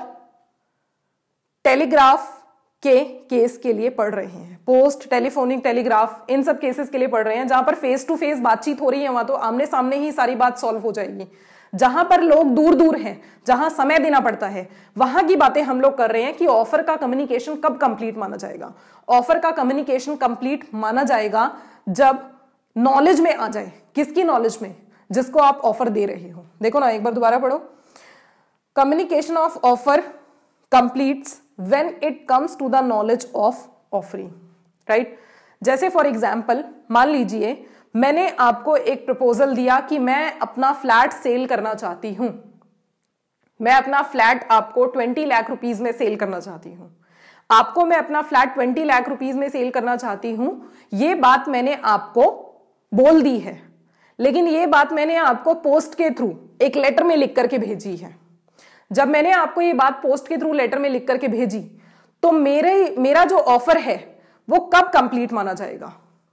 टेलीग्राफ के केस के लिए पढ़ रहे हैं, पोस्ट, टेलीफोनिक, टेलीग्राफ, इन सब केसेस के लिए पढ़ रहे हैं जहां पर फेस टू फेस बातचीत हो रही है, वहां तो आमने सामने ही सारी बात सॉल्व हो जाएगी। जहां पर लोग दूर दूर हैं, जहां समय देना पड़ता है, वहां की बातें हम लोग कर रहे हैं कि ऑफर का कम्युनिकेशन कब कंप्लीट माना जाएगा। ऑफर का कम्युनिकेशन कंप्लीट माना जाएगा जब नॉलेज में आ जाए। किसकी नॉलेज में, जिसको आप ऑफर दे रहे हो। देखो ना, एक बार दोबारा पढ़ो, communication of offer completes when it comes to the knowledge of offering, right? जैसे फॉर एग्जाम्पल मान लीजिए मैंने आपको एक प्रपोजल दिया कि मैं अपना फ्लैट सेल करना चाहती हूं, मैं अपना फ्लैट आपको 20 लाख रुपीस में सेल करना चाहती हूं, आपको मैं अपना फ्लैट 20 लाख रुपीस में सेल करना चाहती हूं, ये बात मैंने आपको बोल दी है, लेकिन ये बात मैंने आपको पोस्ट के थ्रू एक लेटर में लिख करके भेजी है। जब मैंने आपको ये बात पोस्ट के थ्रू लेटर में लिख करके भेजी तो मेरा जो ऑफर है वो कब कंप्लीट माना जाएगा,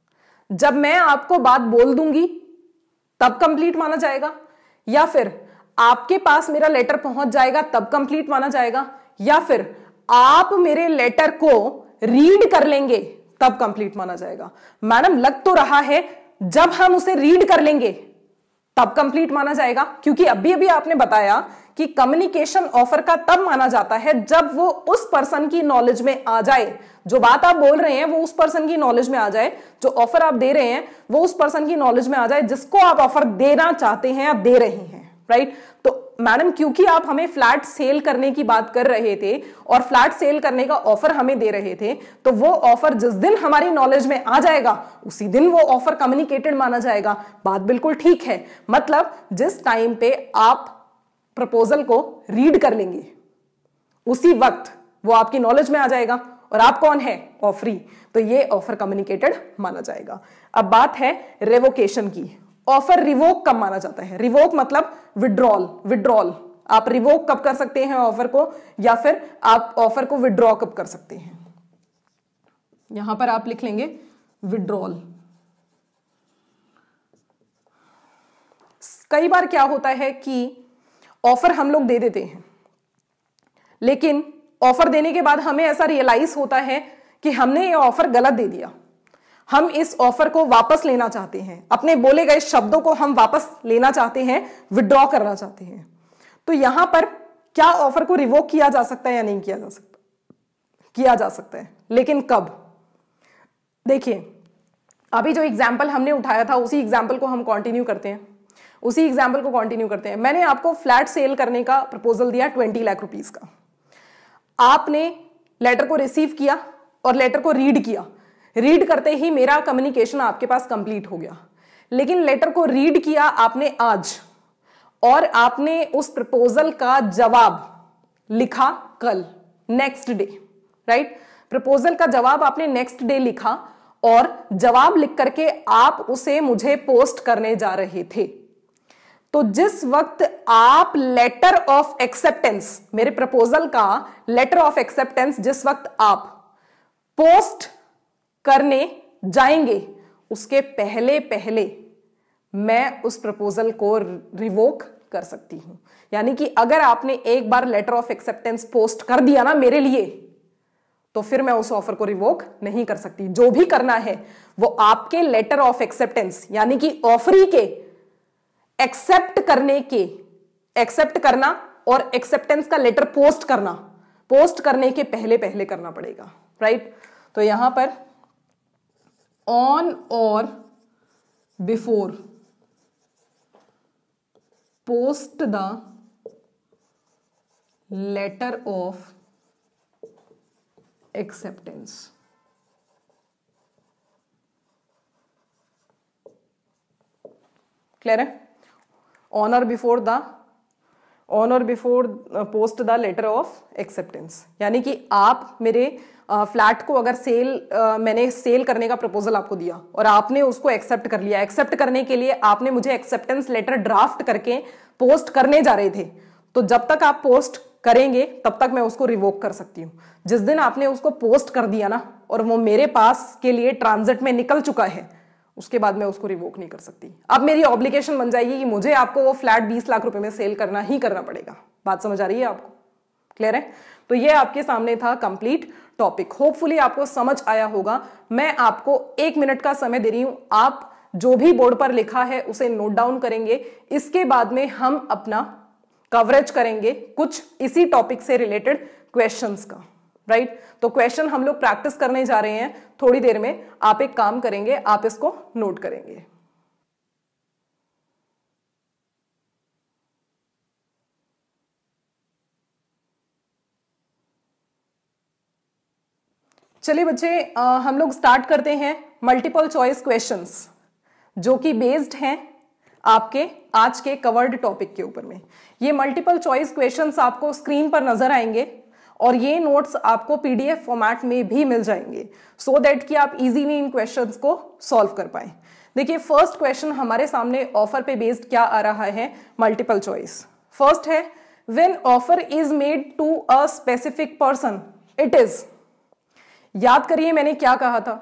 जब मैं आपको बात बोल दूंगी तब कंप्लीट माना जाएगा, या फिर आपके पास मेरा लेटर पहुंच जाएगा तब कंप्लीट माना जाएगा, या फिर आप मेरे लेटर को रीड कर लेंगे तब कंप्लीट माना जाएगा। मैडम लग तो रहा है जब हम उसे रीड कर लेंगे तब कंप्लीट माना जाएगा, क्योंकि अभी अभी आपने बताया कि कम्युनिकेशन ऑफर का तब माना जाता है जब वो उस पर्सन की नॉलेज में आ जाए, जो बात आप बोल रहे हैं वो उस पर्सन की नॉलेज में आ जाए, जो ऑफर आप दे रहे हैं वो उस पर्सन की नॉलेज में आ जाए जिसको आप ऑफर देना चाहते हैं या दे रहे हैं, राइट? तो मैडम क्योंकि आप हमें फ्लैट सेल करने की बात कर रहे थे और फ्लैट सेल करने का ऑफर हमें दे रहे थे, तो वो ऑफर जिस दिन हमारी नॉलेज में आ जाएगा उसी दिन वो ऑफर कम्युनिकेटेड माना जाएगा। बात बिल्कुल ठीक है, मतलब जिस टाइम पे आप प्रपोजल को रीड कर लेंगे उसी वक्त वो आपकी नॉलेज में आ जाएगा, और आप कौन है, ऑफरी, तो ये ऑफर कम्युनिकेटेड माना जाएगा। अब बात है रिवोकेशन की। ऑफर रिवोक कब माना जाता है? रिवोक मतलब विड्रॉल। आप रिवोक कब कर सकते हैं ऑफर को, या फिर आप ऑफर को विड्रॉ कब कर सकते हैं? यहां पर आप लिख लेंगे विड्रॉल। कई बार क्या होता है कि ऑफर हम लोग दे देते हैं, लेकिन ऑफर देने के बाद हमें ऐसा रियलाइज होता है कि हमने ये ऑफर गलत दे दिया, हम इस ऑफर को वापस लेना चाहते हैं, अपने बोले गए शब्दों को हम वापस लेना चाहते हैं, विड्रॉ करना चाहते हैं। तो यहां पर क्या ऑफर को रिवोक किया जा सकता है या नहीं किया जा सकता? किया जा सकता है, लेकिन कब? देखिए, अभी जो एग्जाम्पल हमने उठाया था उसी एग्जाम्पल को हम कंटिन्यू करते हैं। मैंने आपको फ्लैट सेल करने का प्रपोजल दिया 20 लाख रुपीस का, आपने लेटर को रिसीव किया और लेटर को रीड किया। रीड करते ही मेरा कम्युनिकेशन आपके पास कंप्लीट हो गया, लेकिन लेटर को रीड किया आपने आज और आपने उस प्रपोजल का जवाब लिखा कल, नेक्स्ट डे, राइट? प्रपोजल का जवाब आपने नेक्स्ट डे लिखा और जवाब लिख करके आप उसे मुझे पोस्ट करने जा रहे थे। तो जिस वक्त आप लेटर ऑफ एक्सेप्टेंस, मेरे प्रपोजल का लेटर ऑफ एक्सेप्टेंस जिस वक्त आप पोस्ट करने जाएंगे, उसके पहले पहले मैं उस प्रपोजल को रिवोक कर सकती हूं। यानी कि अगर आपने एक बार लेटर ऑफ एक्सेप्टेंस पोस्ट कर दिया ना मेरे लिए, तो फिर मैं उस ऑफर को रिवोक नहीं कर सकती। जो भी करना है वो आपके लेटर ऑफ एक्सेप्टेंस यानी कि ऑफरी के एक्सेप्ट करना और एक्सेप्टेंस का लेटर पोस्ट करने के पहले पहले करना पड़ेगा। राइट। तो यहां पर on or before post the letter of acceptance. Clear है? On or before post the letter of acceptance, यानी कि आप मेरे फ्लैट को अगर मैंने सेल करने का प्रपोजल आपको दिया और आपने उसको एक्सेप्ट कर लिया। एक्सेप्ट करने के लिए आपने मुझे एक्सेप्टेंस लेटर ड्राफ्ट करके पोस्ट करने जा रहे थे, तो जब तक आप पोस्ट करेंगे तब तक मैं उसको रिवोक कर सकती हूं। जिस दिन आपने उसको पोस्ट कर दिया ना और वो मेरे पास के लिए ट्रांजिट में निकल चुका है, उसके बाद मैं उसको रिवोक नहीं कर सकती। अब मेरी ऑब्लिगेशन बन जाएगी कि मुझे आपको वो फ्लैट 20 लाख रुपए में सेल करना ही करना पड़ेगा। बात समझ आ रही है आपको? क्लियर है? तो ये आपके सामने था कंप्लीट टॉपिक। होपफुली आपको समझ आया होगा। मैं आपको 1 मिनट का समय दे रही हूं, आप जो भी बोर्ड पर लिखा है उसे नोट डाउन करेंगे। इसके बाद में हम अपना कवरेज करेंगे कुछ इसी टॉपिक से रिलेटेड क्वेश्चंस का, राइट। तो क्वेश्चन हम लोग प्रैक्टिस करने जा रहे हैं थोड़ी देर में। आप एक काम करेंगे, आप इसको नोट करेंगे। चलिए बच्चे, हम लोग स्टार्ट करते हैं मल्टीपल चॉइस क्वेश्चंस, जो कि बेस्ड हैं आपके आज के कवर्ड टॉपिक के ऊपर में। ये मल्टीपल चॉइस क्वेश्चंस आपको स्क्रीन पर नजर आएंगे और ये नोट्स आपको पीडीएफ फॉर्मेट में भी मिल जाएंगे, सो दैट कि आप इजीली इन क्वेश्चंस को सॉल्व कर पाए। देखिए, फर्स्ट क्वेश्चन हमारे सामने ऑफर पे बेस्ड क्या आ रहा है, मल्टीपल चॉइस। फर्स्ट है, when offer is made to a specific person it is. याद करिए मैंने क्या कहा था,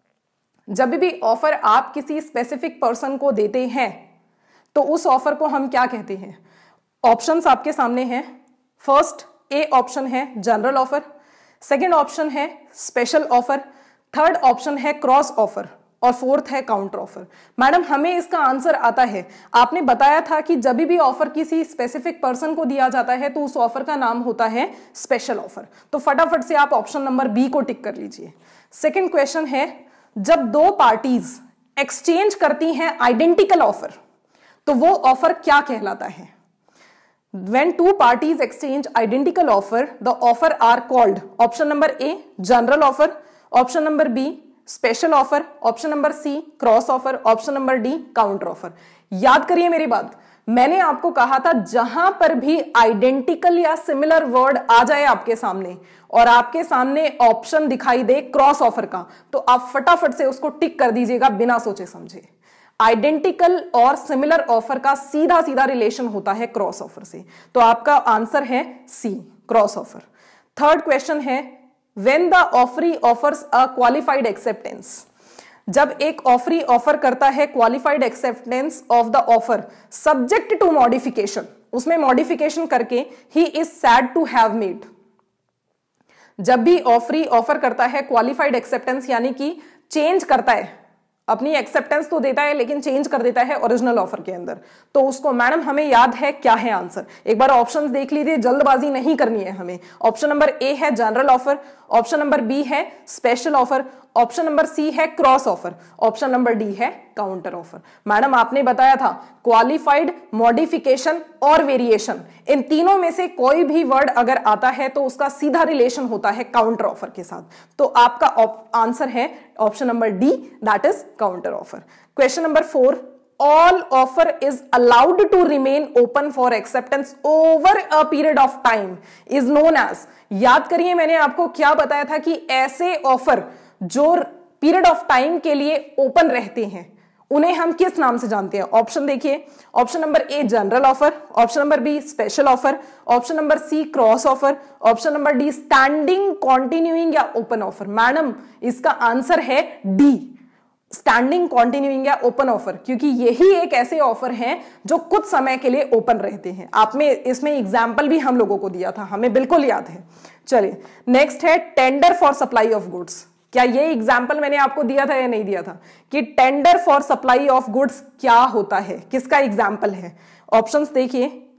जब भी ऑफर आप किसी स्पेसिफिक पर्सन को देते हैं तो उस ऑफर को हम क्या कहते हैं। ऑप्शंस आपके सामने हैं। फर्स्ट ए ऑप्शन है जनरल ऑफर, सेकंड ऑप्शन है स्पेशल ऑफर, थर्ड ऑप्शन है क्रॉस ऑफर और फोर्थ है काउंटर ऑफर। मैडम हमें इसका आंसर आता है, आपने बताया था कि जब भी ऑफर किसी स्पेसिफिक पर्सन को दिया जाता है तो उस ऑफर का नाम होता है स्पेशल ऑफर। तो फटाफट से आप ऑप्शन नंबर बी को टिक कर लीजिए। सेकंड क्वेश्चन है, जब दो पार्टीज एक्सचेंज करती हैं आइडेंटिकल ऑफर तो वो ऑफर क्या कहलाता है। When two parties exchange identical offer, the offer are called option number A general offer, option number B special offer, option number C cross offer, option number D counter offer। याद करिए मेरी बात, मैंने आपको कहा था जहां पर भी आइडेंटिकल या सिमिलर वर्ड आ जाए आपके सामने और आपके सामने ऑप्शन दिखाई दे क्रॉस ऑफर का, तो आप फटाफट से उसको टिक कर दीजिएगा बिना सोचे समझे। आइडेंटिकल और सिमिलर ऑफर का सीधा सीधा रिलेशन होता है क्रॉस ऑफर से, तो आपका आंसर है C cross offer. Third question है, when the offeree offers a qualified acceptance. जब एक ऑफरी ऑफर करता है qualified acceptance of the offer subject to modification, उसमें मॉडिफिकेशन करके ही is said to have made. जब भी ऑफरी ऑफर करता है क्वालिफाइड एक्सेप्टेंस यानी कि चेंज करता है, अपनी एक्सेप्टेंस तो देता है लेकिन चेंज कर देता है ओरिजिनल ऑफर के अंदर, तो उसको मैडम हमें याद है क्या है आंसर। एक बार ऑप्शंस देख लीजिए, जल्दबाजी नहीं करनी है हमें। ऑप्शन नंबर ए है general offer, option number B है special offer, option number C है cross offer, option number D है काउंटर ऑफर। मैडम आपने बताया था क्वालिफाइड, मॉडिफिकेशन और वेरिएशन, इन तीनों में से कोई भी वर्ड अगर आता है तो उसका सीधा रिलेशन होता है काउंटर ऑफर के साथ, तो आपका आंसर है option number D, that is counter offer. Question number 4, all offer is allowed to remain open for acceptance over a period of time is known as। याद करिए मैंने आपको क्या बताया था कि ऐसे ऑफर जो पीरियड ऑफ टाइम के लिए ओपन रहते हैं उन्हें हम किस नाम से जानते हैं। ऑप्शन देखिए, option number A general offer, option number B special offer, option number C cross offer, option number D standing, continuing या ओपन ऑफर। मैडम इसका आंसर है डी, स्टैंडिंग, कॉन्टिन्यूइंग या ओपन ऑफर, क्योंकि यही एक ऐसे ऑफर हैं जो कुछ समय के लिए ओपन रहते हैं। आपने इसमें एग्जाम्पल भी हम लोगों को दिया था, हमें बिल्कुल याद है। चलिए नेक्स्ट है tender for supply of goods. क्या ये एग्जाम्पल मैंने आपको दिया था या नहीं दिया था कि tender for supply of goods क्या होता है, किसका एग्जाम्पल है। ऑप्शंस देखिए,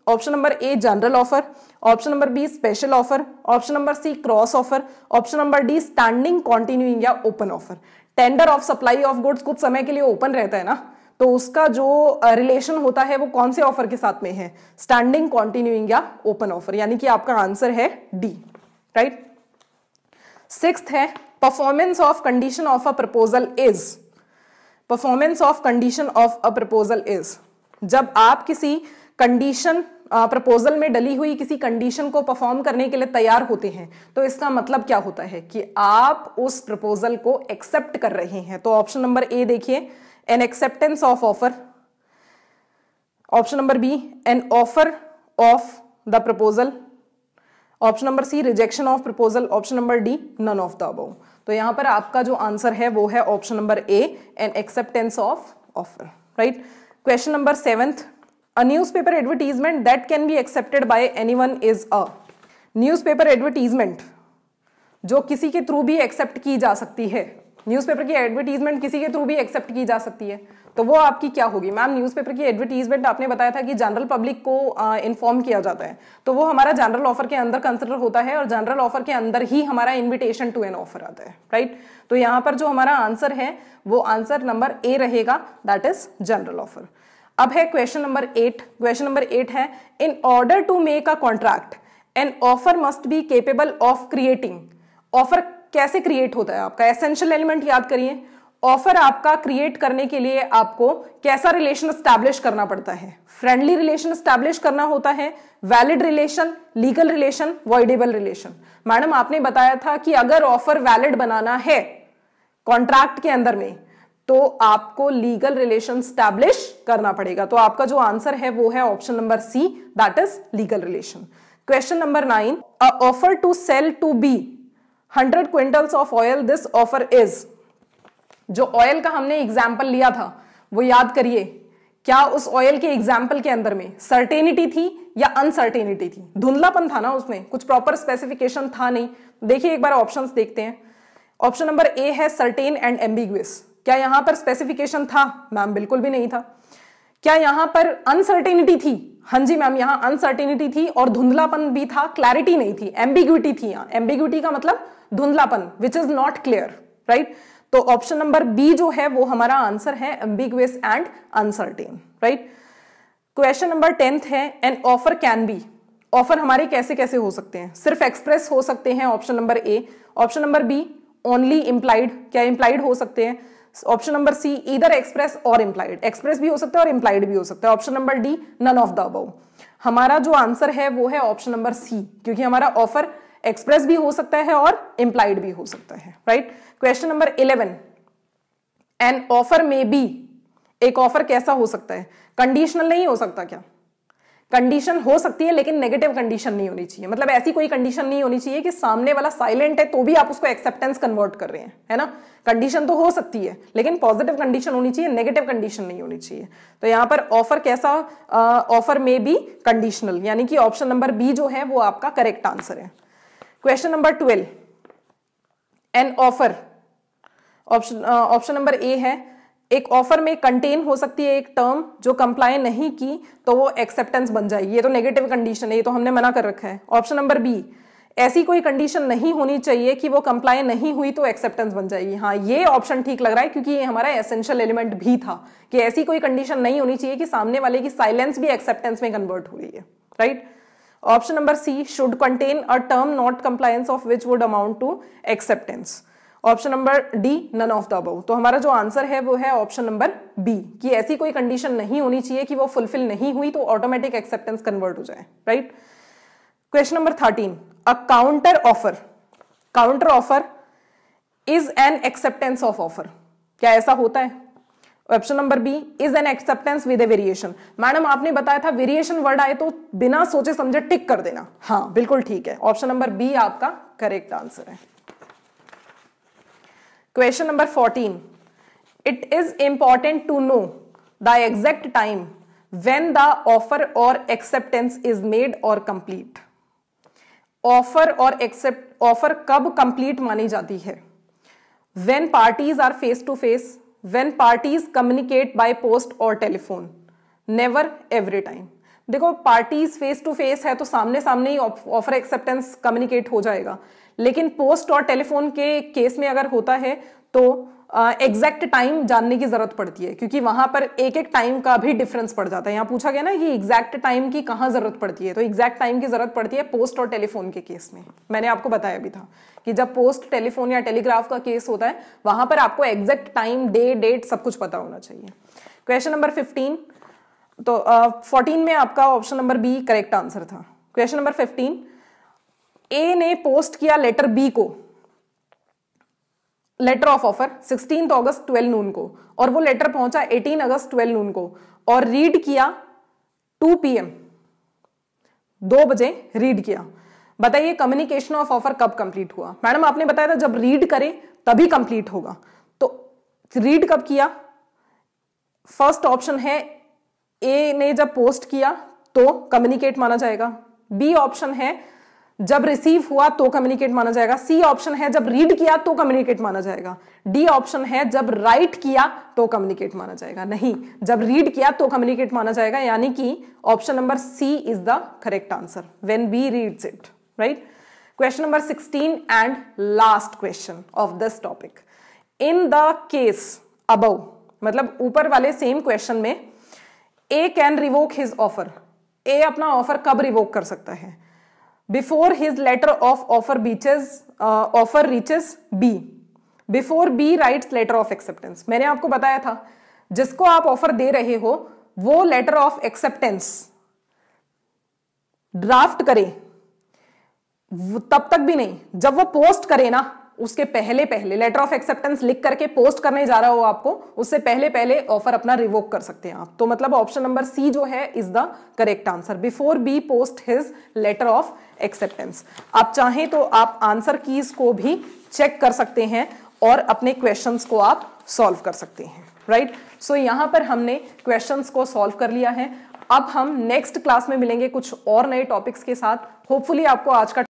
option number A general offer, option number B special offer, option number C cross offer, option number D standing, continuing या open offer. Tender of supply of goods कुछ समय के लिए ओपन रहता है ना, तो उसका जो रिलेशन होता है वो कौन से ऑफर के साथ में है, स्टैंडिंग, कॉन्टिन्यूइंग या ओपन ऑफर, यानी कि आपका आंसर है डी, राइट। सिक्स्थ है performance of condition of a proposal is, performance of condition of a proposal is, जब आप किसी कंडीशन प्रपोजल में डली हुई किसी कंडीशन को परफॉर्म करने के लिए तैयार होते हैं तो इसका मतलब क्या होता है कि आप उस प्रपोजल को एक्सेप्ट कर रहे हैं। तो ऑप्शन नंबर ए देखिए, an acceptance of offer, option number B an offer of the proposal, option number C rejection of proposal, option number D none of the above. तो यहां पर आपका जो आंसर है वो है option number A, an acceptance of offer, right. Question number 7th, a newspaper advertisement that can be accepted by anyone is a, newspaper advertisement जो किसी के थ्रू भी एक्सेप्ट की जा सकती है, न्यूज़पेपर की एडवर्टीजमेंट किसी के थ्रू भी एक्सेप्ट की जा सकती है, तो वो आपकी क्या होगी। मैम न्यूज़पेपर की एडवर्टीजमेंट आपने बताया था कि जनरल पब्लिक को इन्फॉर्म किया जाता है, तो वो हमारा जनरल ऑफर के अंदर कंसिडर होता है और जनरल ऑफर के अंदर ही हमारा इन्विटेशन टू एन ऑफर आता है, राइट। तो यहाँ पर जो हमारा आंसर है वो आंसर नंबर ए रहेगा, दैट इज जनरल ऑफर। अब है क्वेश्चन नंबर 8। क्वेश्चन नंबर 8 है, in order to make a contract an offer must be capable of creating. Offer कैसे क्रिएट होता है आपका, एसेंशियल एलिमेंट याद करिए। ऑफर आपका क्रिएट करने के लिए आपको कैसा रिलेशन एस्टैब्लिश करना पड़ता है, फ्रेंडली रिलेशन एस्टैब्लिश करना होता है, valid relation, legal relation, voidable relation. Madam आपने बताया था कि अगर ऑफर वैलिड बनाना है कॉन्ट्रैक्ट के अंदर में तो आपको लीगल रिलेशन स्टैब्लिश करना पड़ेगा। तो आपका जो आंसर है वो है option number C, that is legal relation. Question number 9, a offer to sell to be 100 quintals of oil, this offer is, जो ऑयल का हमने एग्जाम्पल लिया था वो याद करिए, क्या उस ऑयल के एग्जाम्पल के अंदर में सर्टेनिटी थी या अनसर्टेनिटी थी, धुंधलापन था ना, उसमें कुछ प्रॉपर स्पेसिफिकेशन था नहीं। देखिए एक बार ऑप्शंस देखते हैं। ऑप्शन नंबर ए है सर्टेन एंड एम्बिगुअस, क्या यहां पर स्पेसिफिकेशन था? मैम बिल्कुल भी नहीं था। क्या यहां पर अनसर्टेनिटी थी? हाँ जी मैम, यहां अनसर्टेनिटी थी और धुंधलापन भी था, क्लैरिटी नहीं थी, एम्बिग्विटी थी। यहां एम्बिग्विटी का मतलब धुंधलापन, which is not clear, right. तो ऑप्शन नंबर बी जो है वो हमारा आंसर है, ambiguous and uncertain, right. Question number 10th है, an offer can be, offer हमारे कैसे कैसे हो सकते हैं, सिर्फ एक्सप्रेस हो सकते हैं, option number A. Option number B only implied, क्या इंप्लाइड हो सकते हैं? ऑप्शन नंबर सी इधर एक्सप्रेस और इंप्लाइड, एक्सप्रेस भी हो सकता है और इंप्लाइड भी हो सकता है। Option number D none of the above. हमारा जो आंसर है वो है ऑप्शन नंबर सी, क्योंकि हमारा ऑफर एक्सप्रेस भी हो सकता है और इंप्लाइड भी हो सकता है, right. Question number 11, an offer में बी, एक ऑफर कैसा हो सकता है, कंडीशनल नहीं हो सकता क्या? कंडीशन हो सकती है लेकिन नेगेटिव कंडीशन नहीं होनी चाहिए, मतलब ऐसी कोई कंडीशन नहीं होनी चाहिए कि सामने वाला साइलेंट है तो भी आप उसको एक्सेप्टेंस कन्वर्ट कर रहे हैं, है ना। कंडीशन तो हो सकती है लेकिन पॉजिटिव कंडीशन होनी चाहिए, नेगेटिव कंडीशन नहीं होनी चाहिए। तो यहां पर ऑफर कैसा, ऑफर में बी कंडीशनल, यानी कि ऑप्शन नंबर बी जो है वो आपका करेक्ट आंसर है। Question number 12, an offer, option number A है, एक ऑफर में कंटेन हो सकती है एक टर्म जो कंप्लाई नहीं की तो वो एक्सेप्टेंस बन जाएगी, ये तो नेगेटिव कंडीशन है, ये तो हमने मना कर रखा है। ऑप्शन नंबर बी, ऐसी कोई कंडीशन नहीं होनी चाहिए कि वो कंप्लाई नहीं हुई तो एक्सेप्टेंस बन जाएगी। हाँ ये ऑप्शन ठीक लग रहा है क्योंकि ये हमारा एसेंशियल एलिमेंट भी था कि ऐसी कोई कंडीशन नहीं होनी चाहिए कि सामने वाले की साइलेंस भी एक्सेप्टेंस में कन्वर्ट हो रही है, right. Option number C, should contain a term not compliance of which would amount to acceptance. Option number D none of the above. तो हमारा जो आंसर है वो है ऑप्शन नंबर बी, कि ऐसी कोई कंडीशन नहीं होनी चाहिए कि वो फुलफिल नहीं हुई तो ऑटोमेटिक एक्सेप्टेंस कन्वर्ट हो जाए, right. Question number 13, a counter offer, counter offer is an acceptance of offer, क्या ऐसा होता है? Option number B, is an acceptance with a variation. Madam आपने बताया था वेरिएशन वर्ड आए तो बिना सोचे समझे टिक कर देना, हाँ बिल्कुल ठीक है, ऑप्शन नंबर बी आपका करेक्ट आंसर है। Question number 14. It is important to know the exact time when the offer or acceptance is made or complete. Offer और offer कब complete मानी जाती है? When parties are face to face, when parties communicate by post or telephone. Never every time. देखो parties face to face है तो सामने सामने ही ऑफर एक्सेप्टेंस कम्युनिकेट हो जाएगा, लेकिन पोस्ट और टेलीफोन के केस में अगर होता है तो एग्जैक्ट टाइम जानने की जरूरत पड़ती है, क्योंकि वहां पर एक एक टाइम का भी डिफरेंस पड़ जाता है। यहाँ पूछा गया ना कि एग्जैक्ट टाइम की कहाँ जरूरत पड़ती है, तो एग्जैक्ट टाइम की जरूरत पड़ती है पोस्ट और टेलीफोन के केस में। मैंने आपको बताया भी था कि जब पोस्ट टेलीफोन या टेलीग्राफ का केस होता है वहां पर आपको एग्जैक्ट टाइम, डे, डेट सब कुछ पता होना चाहिए। क्वेश्चन नंबर 15, तो 14 में आपका option number B correct answer था। क्वेश्चन नंबर 15, ए ने पोस्ट किया लेटर बी को, लेटर ऑफ ऑफर 16 अगस्त 12 नून को, और वो लेटर पहुंचा 18 अगस्त 12 नून को, और रीड किया 2 PM, 2 बजे रीड किया। बताइए कम्युनिकेशन ऑफ ऑफर कब कंप्लीट हुआ? मैडम आपने बताया था जब रीड करे तभी कंप्लीट होगा, तो रीड कब किया? फर्स्ट ऑप्शन है ए ने जब पोस्ट किया तो कम्युनिकेट माना जाएगा, बी ऑप्शन है जब रिसीव हुआ तो कम्युनिकेट माना जाएगा, सी ऑप्शन है जब रीड किया तो कम्युनिकेट माना जाएगा, डी ऑप्शन है जब राइट किया तो कम्युनिकेट माना जाएगा। नहीं, जब रीड किया तो कम्युनिकेट माना जाएगा, यानी कि option number C is the correct answer, when B reads it, right. Question number 16 and last question of this topic, in the case above, मतलब ऊपर वाले सेम क्वेश्चन में A can revoke his offer, A अपना offer कब revoke कर सकता है? Before his letter of offer reaches B, before B writes letter of acceptance. मैंने आपको बताया था जिसको आप ऑफर दे रहे हो वो लेटर ऑफ एक्सेप्टेंस ड्राफ्ट करे, तब तक भी नहीं, जब वो पोस्ट करे ना उसके पहले पहले लेटर ऑफ एक्सेप्टेंस लिख करके पोस्ट करने जा रहा हो आपको, उससे पहले पहले ऑफर अपना रिवोक कर सकते हैं आप। तो मतलब ऑप्शन नंबर सी जो है is the correct answer, before B post his letter of acceptance. आप चाहें तो आप आंसर कीज को भी चेक कर सकते हैं और अपने क्वेश्चंस को आप सॉल्व कर सकते हैं, राइट। सो यहां पर हमने क्वेश्चंस को सॉल्व कर लिया है। अब हम नेक्स्ट क्लास में मिलेंगे कुछ और नए टॉपिक्स के साथ। होपफुली आपको आज का